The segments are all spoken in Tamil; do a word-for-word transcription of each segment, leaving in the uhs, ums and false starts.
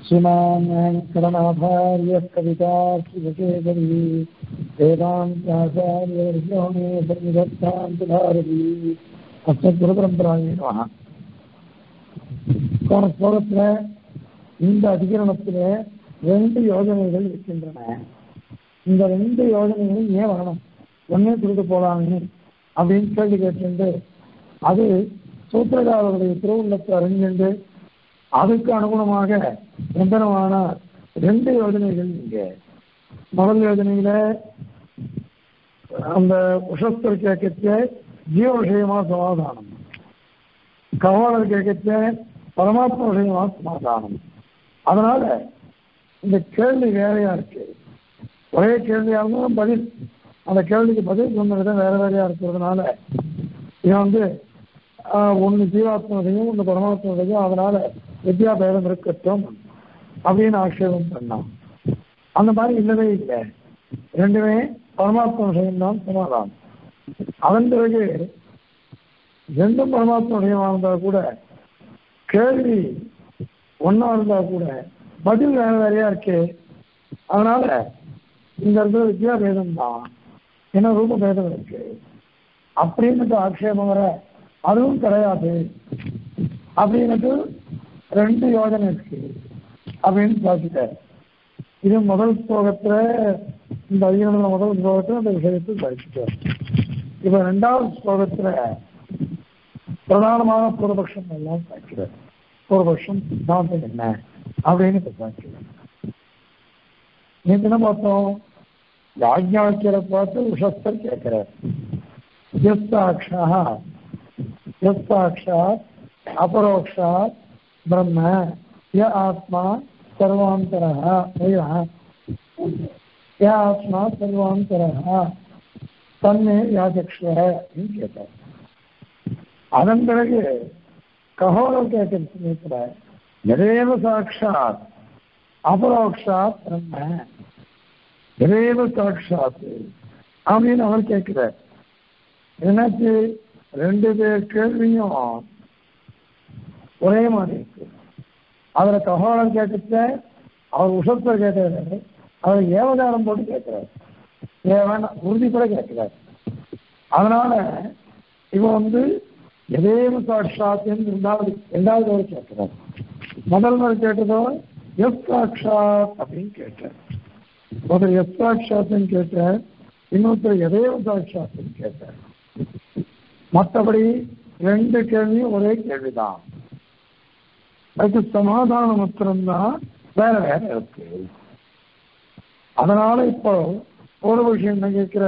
श्रीमान् वेङ्कटनाथार्य कवितार्किकेसरी वेदान्ताचार्यवर्यो मे सन्निधत्तान्तभारती अस्मद्गुरुपरम्परायै नमः. போன ஸ்லோகத்துல இந்த அதிகரணத்துல ரெண்டு யோஜனைகள் இருக்கின்றன. இந்த ரெண்டு யோஜனைகளும் ஏன் வரணும், ஒன்னே கொடுத்து போலாமே அப்படின்னு கேள்வி கேட்டு அது சூத்திரகாரருடைய திருவுள்ளத்தை அறிஞண்டு அதுக்கு அனுகுணமாக எந்தனமான ரெண்டு யோஜனைகள் இங்க. முதல் யோஜனையில அந்த உஷஸ்தர் கேட்க ஜீவ விஷயமா சமாதானம், கவாலர் கேட்க பரமாத்மா விஷயமா சமாதானம். அதனால இந்த கேள்வி வேறையா இருக்கு. ஒரே கேள்வியா இருந்தாலும் பதில் அந்த கேள்விக்கு பதில் சொன்ன விதம் வேற வேறையா இருக்கிறதுனால இவன் வந்து ஒன்று ஜீவாத்மதையும் ஒன்று பரமாத்மதையும் அதனால வித்யாபேதம் இருக்கட்டும் அப்படின்னு ஆட்சேபம் பண்ணான். அந்த மாதிரி இல்லவே இல்லை, ரெண்டுமே பரமாத்ம விஷயம்தான் சமாதானம். அதன் பிறகு ரெண்டும் பரமாத்ம விஷயமா இருந்தால் கூட கேள்வி ஒன்னா இருந்தா கூட பதில் வேற வேறையா இருக்கு. அதனால இந்த இடத்துல வித்யாபேதம் தான், ஏன்னா ரூப பேதம் இருக்கு அப்படின்னுட்டு ஆட்சேபம் வர அதுவும் கிடையாது அப்படின்னுட்டு ரெண்டு யோஜனை இருக்கு அப்படின்னு பார்த்துட்டார். இது முதல் ஸ்லோகத்துல இந்த அதிகாரத்துல முதல் ஸ்லோகத்துல அந்த விஷயத்தை படிச்சுட்டார். இப்ப ரெண்டாவது ஸ்லோகத்துல பிரதானமான பூர்வபக்ஷம் எல்லாம் பார்க்கிறார். பூர்வபக்ஷம் சித்தாந்தம் என்ன அப்படின்னு இப்ப பார்க்கிறார். நேற்று என்ன பார்த்தோம், யாஜ்ஞாக்கியரை பார்த்து உஷஸ்தர் கேட்கிறார். யஸ்தாக்ஷா யஸ்தாக்ஷா அபரோக்ஷா பிரம்ம ய ஆத்மா சர்வாந்தரः ய ஆத்மா சர்வாந்தரः தன்மே யாஜக்ஷ அப்படின்னு கேட்டார். அதன் பிறகு கஹோரம் கேட்கிற சமயத்துல எதேவ சாட்சாத் அபரோக்ஷாத் பிரம்ம எதேவ சாட்சாத் அப்படின்னு அவர் கேட்கிறார். என்னாச்சு, ரெண்டு பேர் கேள்வியும் ஒரே மாதிரி இருக்கு. அதுல கஹோரம் கேட்க அவர் உஷத்தர் கேட்கிறாரு, அவர் ஏவகாரம் போட்டு கேட்கிறார், ஏவன் உறுதிப்பட கேட்கிறார். அதனால இவன் வந்து எதேவ சாட்சாத்ன்னு ரெண்டாவது ரெண்டாவது ஒரு கேட்கிறார். முதல் நாள் கேட்டதோ எஸ் சாட்சாத் அப்படின்னு கேட்டார். ஒருத்தர் எஸ் சாட்சாத்ன்னு கேட்டார், இன்னொருத்தர் எதேவ சாட்சாத்ன்னு கேட்டார். மற்றபடி ரெண்டு கேள்வியும் ஒரே கேள்விதான், அதுக்கு சமாதானம் மாத்திரம்தான் வேற வேற இருக்கு. அதனால இப்போ ஒரு விஷயம் என்ன கேட்கிற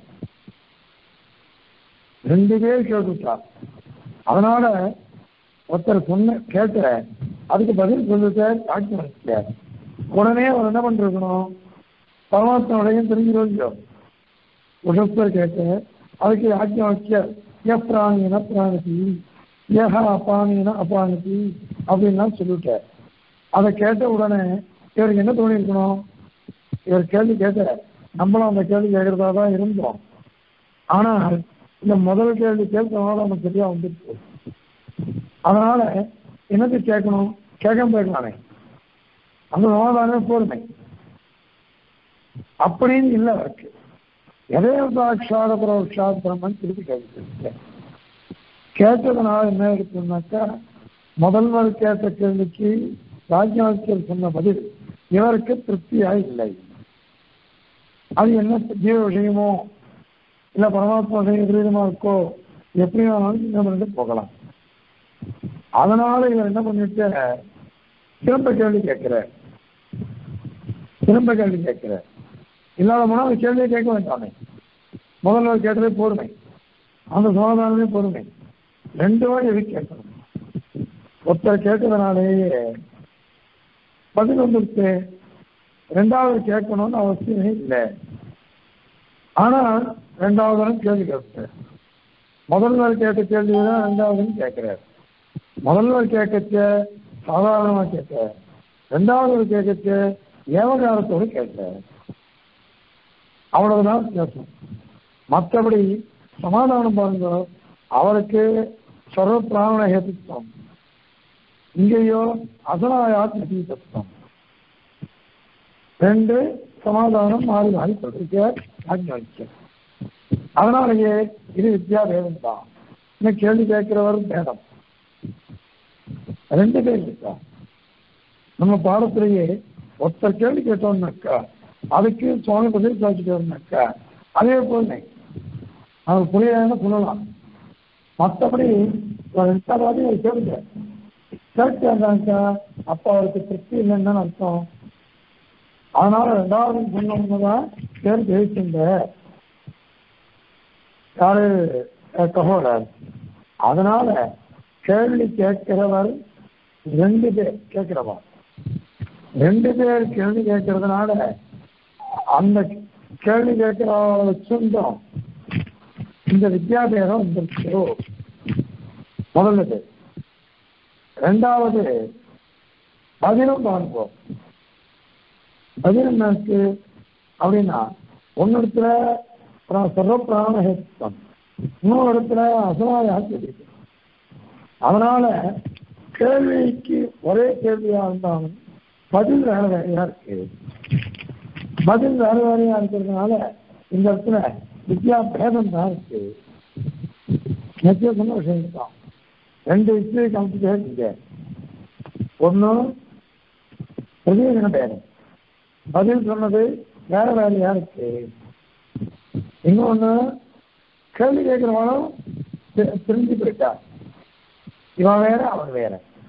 ரெண்டு பேர் கேட்டுட்டா. அதனால ஒருத்தர் சொன்ன கேட்கிற அதுக்கு பதில் சொல்லிட்ட காட்சி வச்சுக்க உடனே அவர் என்ன பண்ணிருக்கணும், பரமாத்மாவையும் தெரிஞ்சிருக்கோம். உஷஸ்தர் கேட்க அதுக்கு ஆஜ்ஞா வைக்க எப்ராணின பிராணதி ஏஹா அப்பானின அப்பானதி அப்படின்லாம் சொல்லிட்டார். அதை கேட்ட உடனே இவருக்கு என்ன தோணி இருக்கணும், இவர் கேள்வி கேட்ட நம்மளும் அந்த கேள்வி கேட்கறதா தான் இருந்தோம். ஆனால் இந்த முதல் கேள்வி கேட்கறதுனால நமக்கு சரியா வந்துருக்கு. அதனால என்னது கேட்கணும், கேட்காம போயிடலானே, அந்த சமாதானமே போருமை அப்படின்னு இல்லை அவருக்கு. எதே சாட்சாத பரோட்சாத் பிரம்மன் திருப்பி கேட்க கேட்டதுனால என்ன இருக்குன்னாக்கா, முதல்வர் கேட்ட கேள்விக்கு ராஜ்யாக்கியர் சொன்ன பதில் இவருக்கு திருப்தியா இல்லை. அது என்ன ஜீவ விஷயமோ இல்ல பரமாத்மா விஷயம் விரீதமா இருக்கோ எப்படி வேணாலும் என்ன பண்ணிட்டு போகலாம். அதனால இவர் என்ன பண்ணிட்டு திரும்ப கேள்வி கேட்கிற திரும்ப கேள்வி கேட்கிற இல்லாத போனா அந்த கேள்வியை கேட்க வேண்டாமே, முதல்வர் கேட்டதே பொறுமை, அந்த சமாதானமே பொறுமை. ரெண்டு வாரம் எது கேட்கணும், ஒருத்தர் கேட்டதுனாலேயே பதில் வந்துருக்கு, ரெண்டாவது கேட்கணும்னு அவசியமே இல்லை. ஆனால் ரெண்டாவது கேள்வி கேட்க முதல்வர் கேட்ட கேள்விதான் ரெண்டாவது கேட்கிறார். முதல்வர் கேட்க சாதாரணமா கேட்க, ரெண்டாவது கேட்க ஏவகாரத்தோடு கேட்கிறார். அவ்வளவுதான் வித்தியாசம். மற்றபடி சமாதானம் பாருங்க, அவருக்கு சர்வ பிராண ஹேத்துவம், இங்கேயோ அசனாயாத் தத்துவம். ரெண்டு சமாதானம் மாறி மாறி சொல்லிருக்க ஆஜ்ஞானிக்க. அதனாலேயே இது வித்யா பேதம் தான். இன்னும் கேள்வி கேட்கிறவரும் பேதம், ரெண்டு பேர் இருக்கா. நம்ம பாடத்திலேயே ஒருத்தர் கேள்வி கேட்டோம்னாக்கா அதுக்கு சுவாமி பதில் சாதிச்சுட்டோம்னாக்கா அதே போல அவர் புரியலன்னு சொல்லலாம். மற்றபடி ரெண்டாவது கேள்வி கேட்டாக்கா அப்போ அவருக்கு திருப்தி இல்லைன்னு அர்த்தம். அதனால ரெண்டாவது சொன்னோம்னுதான் பேர் ஜெயிச்சுங்க யாரு ககோடர். அதனால கேள்வி கேட்கிறவர் ரெண்டு பேர் கேட்கிறவா ரெண்டு பேர் கேள்வி கேட்கறதுனால அந்த கேள்வி கேட்கிற சொந்தம் இந்த வித்யாபேதம் வந்துருச்சு முதல்ல. ரெண்டாவது பதிலும் பார்ப்போம். பதில் என்ன இருக்கு அப்படின்னா ஒன்னு இடத்துல சர்வப்பிராணஹேத்துவம், இன்னொரு இடத்துல அசமாயாச்சு. அதனால கேள்விக்கு ஒரே கேள்வியா இருந்தாலும் பதில் வேற வேறையா இருக்கு. பதில் வேற வேறையா இருக்கிறதுனால இந்த இடத்துல வித்யா பேதம் தான் இருக்கு. நிச்சய சொன்ன விஷயம் தான். ரெண்டு விஷயம் கமிச்சு ஒன்னு பிரதிநிதின பேதம், பதில் சொன்னது வேற வேறையா இருக்கு. இன்னொன்னு கேள்வி கேட்கிறவனும் தெரிஞ்சு போயிட்டா, இவன் வேற அவன் வேற,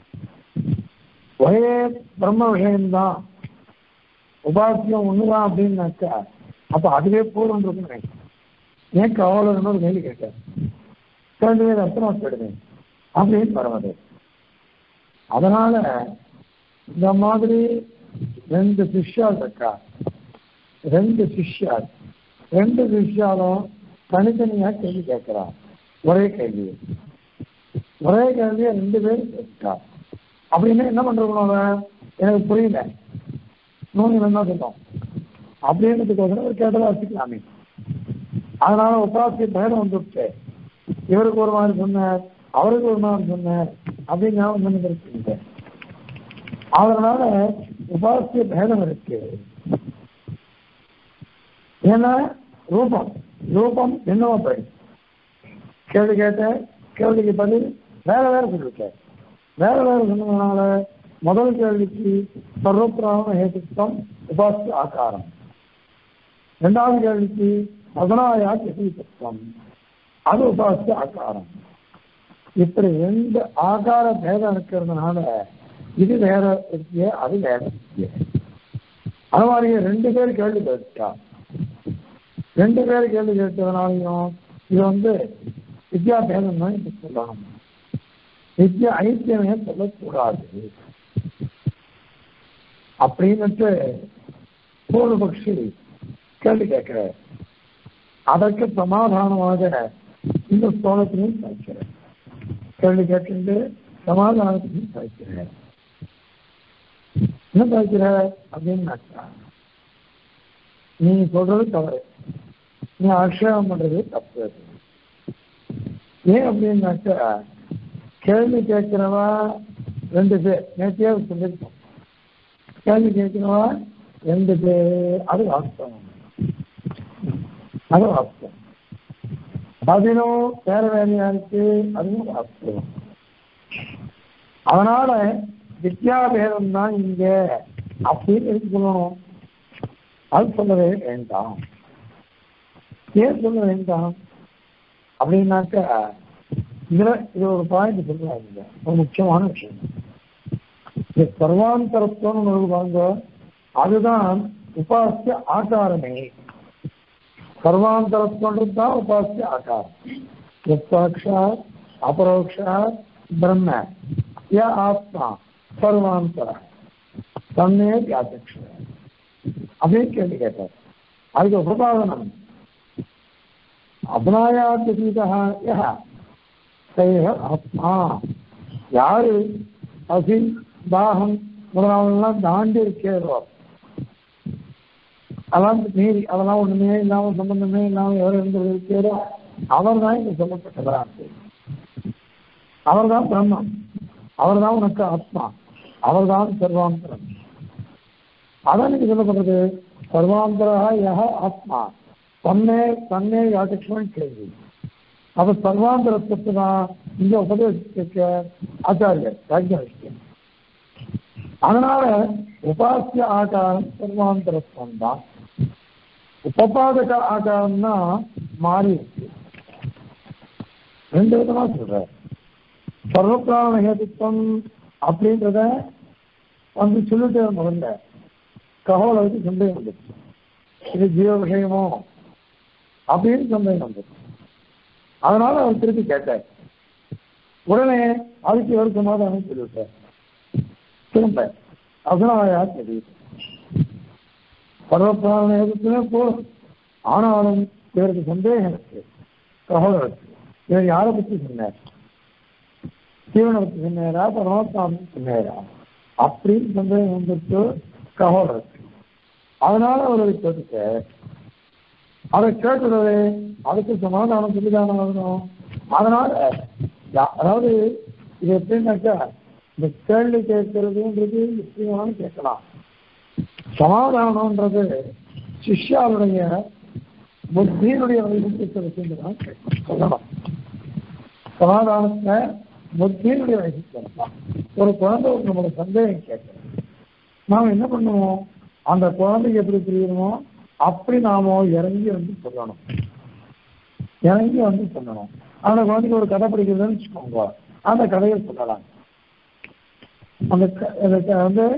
ஒரே பிரம்ம விஷயம்தான், உபாசியம் ஒண்ணுதான் அப்படின்னாக்கா அப்ப அதுவே போதும் இருக்குன்னு ஏன் கவலைன்னு ஒரு கேள்வி கேட்டேன். ரெண்டு பேர் அர்த்தமா போயிடுவேன் அப்படின்னு வருவது. அதனால இந்த மாதிரி ரெண்டு சிஷ்யால் இருக்கா, ரெண்டு சிஷ்யால் ரெண்டு சிஷ்யாலும் தனித்தனியா கேள்வி கேட்கிறான். ஒரே கேள்வி ஒரே கேள்வியை ரெண்டு பேரும் கேட்கா. அப்படின்னு என்ன பண்றோம், எனக்கு புரியல நூறு என்ன சொல்லும் அப்படின்றதுக்கு கேட்டதா வச்சுக்கலாமே. அதனால உபாசிய பேரம் வந்துட்டு இவருக்கு ஒரு மாதிரி சொன்னார், அவருக்கு ஒரு மாதிரி சொன்னார் அப்படின்னு ஞாபகம் பண்ணி இருக்குங்க. அதனால உபாசிய பேதம் இருக்கு. ஏன்னா ரூபம் ரூபம் என்னவோ போயிடும். கேள்வி கேட்ட கேள்விக்கு பதில் வேற வேற சொல்லிருக்க. வேற வேற சொன்னதுனால முதல் கேள்விக்கு சர்வப்பிராண ஹேதுத்வம் உபாசிய ஆகாரம், இரண்டாவது கேள்விக்கு அசனாயா தத்துவம் அது உபாசிய ஆகாரம். இப்படி ரெண்டு ஆகார பேதம் இருக்கிறதுனால இது வேற வித்திய அது வேற வித்திய. அது மாதிரியே ரெண்டு பேர் கேள்வி கேட்டா ரெண்டு பேர் கேள்வி கேட்டதுனாலையும் இது வந்து வித்யா பேதம் தான் இப்ப சொல்லணும். வித்யா ஐக்கியமே சொல்லக்கூடாது அப்படின்னுட்டு பூர்வபக்ஷி கேள்வி கேட்கிற. அதற்கு சமாதானமாக இந்த ஸ்லோகத்திலையும் சாய்க்கிற. கேள்வி கேட்டு சமாதானத்திலையும் சாய்க்கிற. என்ன சாய்க்கிற அப்படின்னாக்கா, நீ சொல்றது தவறு, நீ ஆக்ஷேபம் பண்றது தப்பு. ஏன் அப்படின்னாக்கா கேள்வி கேட்கிறவா ரெண்டு பேர் நேற்றையா சொல்லியிருக்கோம். கேள்வி கேட்கிறவா ரெண்டு பேர் அது வாஸ்தவம், அது வாஸ்தவம். பதிலும் வேற வேறையா இருக்கு, அதுவும் வாஸ்தவம். அதனால வித்யாபேதம் தான் இங்க அப்படின்னு எதுக்கு சொல்லணும்? அது சொல்லவே வேண்டாம். ஏன் சொல்ல வேண்டாம் அப்படின்னாக்கா இதுல இது ஒரு பாயிண்ட் சொல்றாங்க, ஒரு முக்கியமான விஷயம். சர்வாந்தரத்துவம் வாங்க, அதுதான் உபாசிய ஆகாரமே. சர்வாந்தரத்துவன்றது தான் உபாசிய ஆகாரம். சாட்சா அபரோக்ஷா பிரம்ம ய ஆத்மா சர்வாந்தர தன்னே வியாபக்ஷ அப்படின்னு கேள்வி கேட்டார். அதுக்கு உபபாதனம் அபனாயாத்மீதா யா சைவ ஆத்மா. யாரு பசி தாகம் முதலாவெல்லாம் தாண்டி இருக்கிறோ, அதெல்லாம் மீறி அதெல்லாம் ஒண்ணுமே இல்லாம சம்பந்தமே இல்லாம எவர் இருந்து இருக்கிறோ அவர் தான் இங்க சொல்லப்பட்டதா. அவர் தான் பிரம்மம், அவர் தான் உனக்கு ஆத்மா, அவர் தான் சர்வாந்தரம். அதான் நீங்க சொல்லப்படுறது சர்வாந்தரா யஹ ஆத்மா தன்னே தன்னே யாச்சக்ஷன் கேள்வி. அப்ப சர்வாந்தரத்துக்கு தான் இங்க உபதேசிக்க ஆச்சாரியர் யாஜ்ஞவல்க்யர். அதனால உபாசிய ஆகாரம் சர்வாந்தரத்துவம் தான். உபபாதக ஆகாரம்னா மாறி இருக்கு. ரெண்டு விதமா சொல்ற. சர்வபிராண ஹேதுத்வம் அப்படின்றத வந்து சொல்லிட்டு முதல்ல ககோலருக்கு சந்தேகம் வந்துச்சு. இது ஜீவ விஷயமோ அப்படின்னு சந்தேகம் வந்துச்சு. அதனால அவர் திருப்பி கேட்டார். உடனே அதுக்கு ஒரு சமாதானம் சொல்லிவிட்டார். திரும்ப அசனாயா தெரியுது சர்வபிராண ஹேதுத்துவே போதும். ஆனாலும் இவருக்கு சந்தேகம் இருக்கு. ககோலருக்கு இவர் யாரை பற்றி சொன்னார்? ஜீவனை பற்றி சொன்னாரா பரமாத்மாவை சொன்னாரா அப்படின்னு சந்தேகம் வந்துட்டு ககோலருக்கு. அதனால அவரை கேட்டுக்க அதை கேட்டுறது அதுக்கு சமாதானம் சொல்லிதான ஆகணும். அதனால அதாவது இது எப்படின்னாக்கா இந்த கேள்வி கேட்கறதுன்றது எப்படினாலும் கேட்கலாம். சமாதானம்ன்றது சிஷ்யாவுடைய புத்தியினுடைய வைசிஷ்டத்தை வச்சுதான் சொல்லலாம். சமாதானத்தை புத்தியினுடைய வைசிஷ்டம் தான். ஒரு குழந்தை நம்மளோட சந்தேகம் கேட்கணும். நாம் என்ன பண்ணுவோம்? அந்த குழந்தைக்கு எப்படி புரியணுமோ அப்படி நாம இறங்கி வந்து சொல்லணும். இறங்கி வந்து சொல்லணும். அந்த குழந்தைக்கு ஒரு கதை படிக்கிறதுன்னு வச்சுக்கோங்க, அந்த கதையை சொல்லலாம். அந்த வந்து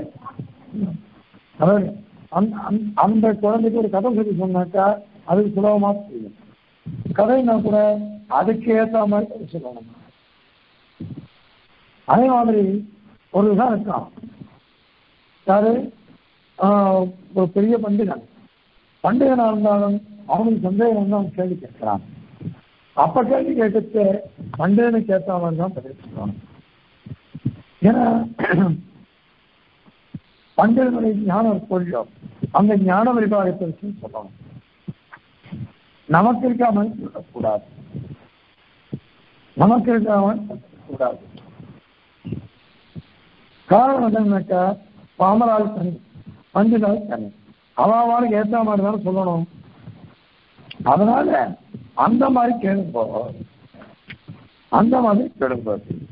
அந்த குழந்தைக்கு ஒரு கதை சொல்லி சொன்னாக்கா அதுக்கு சுலபமா புரியும். கதைன்னா கூட அதுக்கு ஏற்ற மாதிரி சொல்லணும். அதே மாதிரி ஒரு இதான் இருக்கான். யாரு ஒரு பெரிய பண்டிகன் பண்டிகனா இருந்தாலும் அவனுக்கு சந்தேகம் வந்து அவன் கேள்வி கேட்கிறான். அப்ப கேள்வி கேட்டு பண்டிகனுக்கு ஏற்ற மாதிரி தான் பதில் சொல்லணும். ஏன்னா பண்டிகனுடைய ஞான கொள்கை அந்த ஞான விரிவாகத்தை வச்சு சொல்லணும். நமக்கு இருக்காமல் சொல்லக்கூடாது. நமக்கு இருக்காமல் சொல்லக்கூடாது. காரணம் என்னன்னாக்கா பாமரால் தனி பண்டிதால் தனி அவாவாளுக்கு ஏற்ற மாதிரி தானே சொல்லணும். அதனால அந்த மாதிரி கேளுங்க, அந்த மாதிரி கேளுங்க.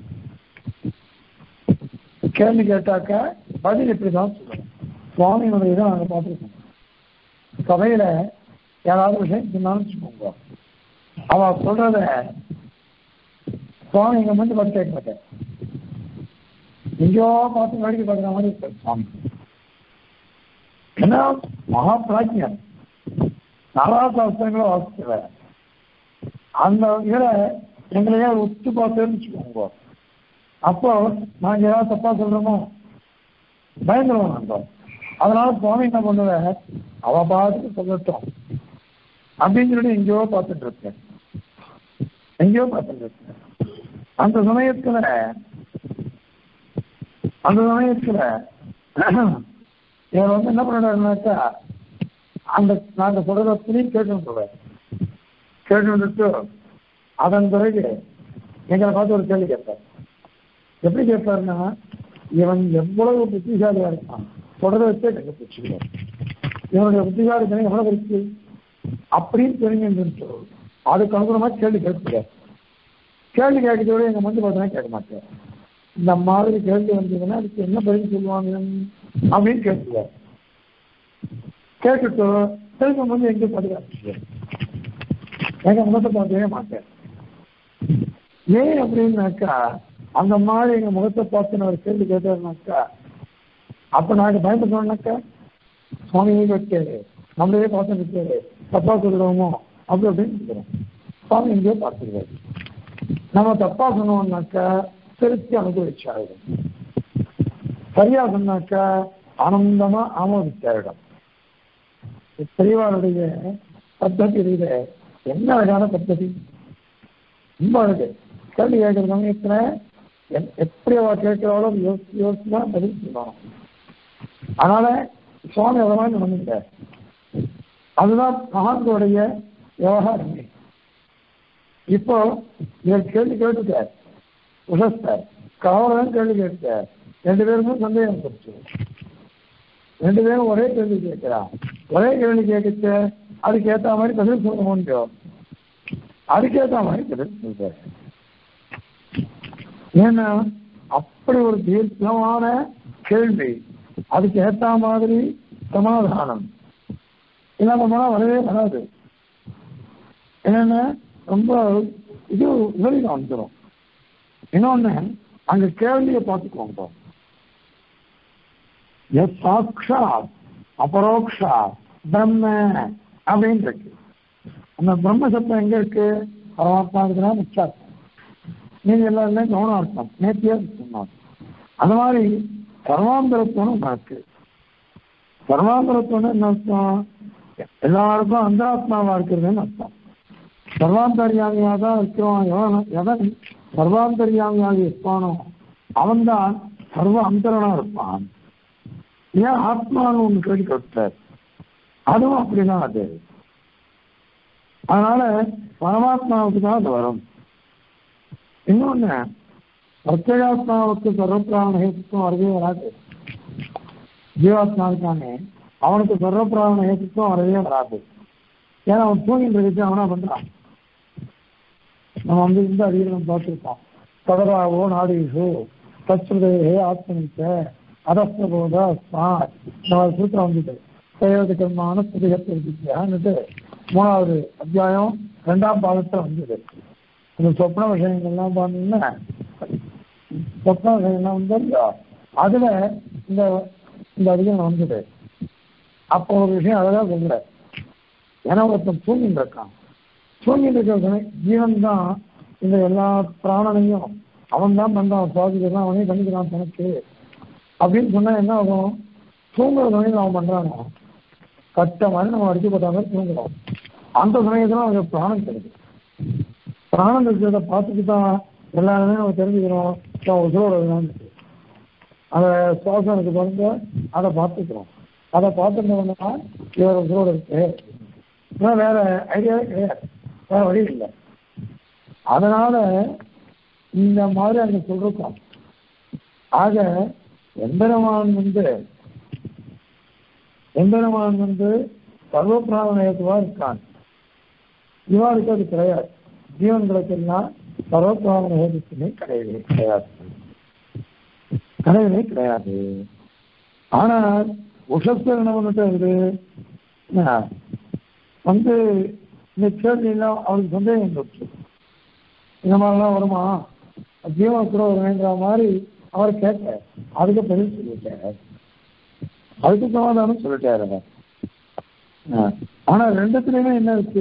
கேள்வி கேட்டாக்க பதில் இப்படிதான் சொல்லணும். சுவாமியினுடைய இதை நாங்கள் பார்த்துருக்கோம். சபையில யாராவது விஷயம் சொன்னாலும் வச்சுக்கோங்க, அவ சொல்றத சுவாமி இங்க வந்து பார்த்து கேட்க மாட்டேன். எங்கேயோ பார்த்து வேடிக்கை பார்க்குற மாதிரி இருக்காரு சுவாமி. ஏன்னா மகா பிராஜ்யன் நாலாசாஸ்திரங்களும் வாசிக்கல. அந்த இதில் எங்களையே ஒத்து பார்த்தேன்னு வச்சுக்கோங்க. அப்போ நாங்கள் ஏதாவது தப்பா சொல்றோமோ பயந்துருவோம் நாங்கள். அதனால சுவாமி என்ன பண்ணுவேன், அவ பாட்டுக்கு சொல்லட்டும் அப்படின்னு சொல்லி எங்கேயோ பார்த்துட்டு இருக்கேன், எங்கேயோ பார்த்துட்டு இருக்கேன். அந்த சமயத்துல அந்த சமயத்துல இவர் வந்து என்ன பண்ணாருனாக்கா அந்த நாங்க சொல்றதையும் கேட்டு கேட்டு அதன் பிறகு எங்களை பார்த்து ஒரு கேள்வி கேட்பார். எப்படி கேட்பாருன்னா, இவன் எவ்வளவு புத்திசாலியா இருக்கான் சொல்றதை வச்சே கண்டுபிடிச்சுக்கிறார். இவனுடைய புத்திசாலி தினம் எவ்வளவு இருக்கு அப்படின்னு தெரிஞ்சு அதுக்கு அனுகுணமா கேள்வி கேட்கிறார். கேள்வி கேட்கறதோட எங்க வந்து பார்த்தா கேட்க மாட்டேன். இந்த மாதிரி கேள்வி வந்ததுன்னா அதுக்கு என்ன பதில் சொல்லுவாங்க அப்படின்னு கேட்கிறார். கேட்டுட்டு திரும்ப வந்து எங்க பாதுகாப்பு எங்க முகத்தை பார்க்கவே மாட்டேன். ஏன் அப்படின்னாக்கா அந்த மாதிரி எங்க முகத்தை பார்த்து ஒரு கேள்வி கேட்டாருனாக்கா அப்ப நாங்க பயன்படுத்தோம்னாக்கா சுவாமியே கேட்காரு, நம்மளே பார்த்து நிற்காரு, தப்பா சொல்லுவோமோ அப்படி அப்படின்னு நிற்கிறோம். சுவாமி எங்கேயோ பார்த்துருக்காரு. நம்ம தப்பா சொன்னோம்னாக்கா திருப்தி அனுபவிச்சாயிடும், சரியா சொன்னாக்கா ஆனந்தமா ஆமோதிச்சாயிடும். பெரியவாருடைய பத்ததி இருக்கு, என்ன அழகான பத்ததி, ரொம்ப அழகு. கேள்வி கேட்கிற சமயத்துல எப்படி அவ கேட்கிறாளோ யோசி யோசிச்சுனா பதில் சொல்லணும். அதனால சுவாமி அதெல்லாம் நடந்துட்டார். அதுதான் மகான்களுடைய விவகாரம். இப்போ இவர் கேள்வி கேட்டுட்டார், உஷஸ்தார் கவலம் கேள்வி கேட்டுட்டார், ரெண்டு பேருமே சந்தேகம் கொடுத்து ரெண்டு பேரும் ஒரே கேள்வி கேட்கிறா. ஒரே கேள்வி கேட்க அதுக்கு ஏற்ற மாதிரி பதில் சொல்ல முடியும். அதுக்கேற்ற மாதிரி பதில் சொல்ற. ஏன்னா அப்படி ஒரு தீர்க்கமான கேள்வி, அதுக்கு ஏற்ற மாதிரி சமாதானம் இல்லாம போனா வரவே வராது. என்னன்னா ரொம்ப இது வெளியில வந்துடும். இன்னொன்னு அங்க கேள்வியை பார்த்துக்கோங்க. எஸ் சாட்சா அபரோக்ஷா பிரம்ம அப்படின்னு இருக்கு. அந்த பிரம்ம சப்தம் எங்க இருக்கு? பரமாத்மா இருக்குன்னா முக்கியம். நீங்க எல்லாருமே கவனம் அர்த்தம் நேர்த்தியா சொன்னாங்க. அந்த மாதிரி சர்வாந்தரத்துவம் இருக்கு. சர்வாந்தரத்துவம் என்ன அர்த்தம்? எல்லாருக்கும் அந்தராத்மாவா இருக்கிறதுன்னு அர்த்தம். சர்வாந்தரியாமியா தான் இருக்கிறோம். எவன் எவன் சர்வாந்தரியாமியாக இருப்பானோ அவன்தான் சர்வ அந்தரனா இருப்பான். ஏன் ஆத்மான்னு ஒன்று கேள்வி கொடுத்தார், அதுவும் அப்படிதான். அது அதனால பரமாத்மாவுக்கு தான் அது வரும். இன்னொன்னு பிரத்யேகாத்மாவுக்கு சர்வப்பிராண ஹேத்துவம் வரவே வராது. ஜீவாத்மாவுக்கானே அவனுக்கு சர்வப்பிராண ஹேத்துவம் வரவே வராது. ஏன்னா அவன் தூங்கிட்டு இருக்கு, அவனா பண்றான். நம்ம வந்து இந்த அதிகாரம் பார்த்துருக்கோம். சதராவோ நாடீஷோ தத்ருதே ஆத்மனிச்ச அதஸ்தபோதா ஸ்மார்ட் இந்த சூத்திரம் வந்துட்டு பிரயோஜகமான புதிகத்திருந்துட்டு மூணாவது அத்தியாயம் ரெண்டாம் பாகத்தில் வந்தது. இந்த சொப்ன விஷயங்கள்லாம் பார்த்தீங்கன்னா சொப்ன விஷயங்கள்லாம் வந்து அதுல இந்த இந்த அதிகம் வந்தது. அப்போ ஒரு விஷயம் அழகா சொல்ற. ஏன்னா ஒருத்தன் தூங்கிட்டு இருக்கான். தூங்கிட்டு இருக்கிற ஜீவன் தான் இந்த எல்லா பிராணனையும் அவன் தான் பண்றான். சுவாசிக்கிறான், அவனே பண்ணிக்கிறான் தனக்கு அப்படின்னு சொன்னா என்ன ஆகும்? தூங்குற சமயத்தில் அவன் பண்றானோ கட்ட மாதிரி நம்ம அடிச்சு போட்டா மாதிரி தூங்குறோம். அந்த சமயத்துல அவனுக்கு பிராணம் கிடைக்கும். பிராணம் இருக்கிறத பார்த்துட்டு தான் எல்லாருமே நம்ம தெரிஞ்சுக்கிறோம் உசுரோட அந்த சுவாசம் இருக்கு பாருங்க, அதை பார்த்துக்கிறோம். அதை பார்த்துட்டோம்னா இவர் உசுரோட இருக்கு, வேற ஐடியாவே கிடையாது, வேற வழி இல்லை. அதனால இந்த மாதிரி அங்க சொல்றோம். ஆக எம்பெருமான் வந்து எம்பெருமான் வந்து சர்வப்பிராணயத்துவா இருக்கான். இவா இருக்கிறது கிடையாது. ஜீவன்களுக்கெல்லாம் சர்வப்பிராண ஹேதுமே கிடையவே கிடையாது கிடையவே கிடையாது. ஆனால் உஷஸ்தர் என்ன பண்ணிட்டு வந்து இந்த கேள்வி எல்லாம் அவருக்கு சந்தேகம் இருந்துச்சு. இந்த மாதிரிலாம் வருமா, ஜீவன் கூட வருவேன்ற மாதிரி அவர் கேட்க, அதுக்கு பதில் சொல்லிட்டாரு, அதுக்கு சமாதானம் சொல்லிட்டாரு. ஆனா ரெண்டுத்துலயுமே என்ன இருக்கு?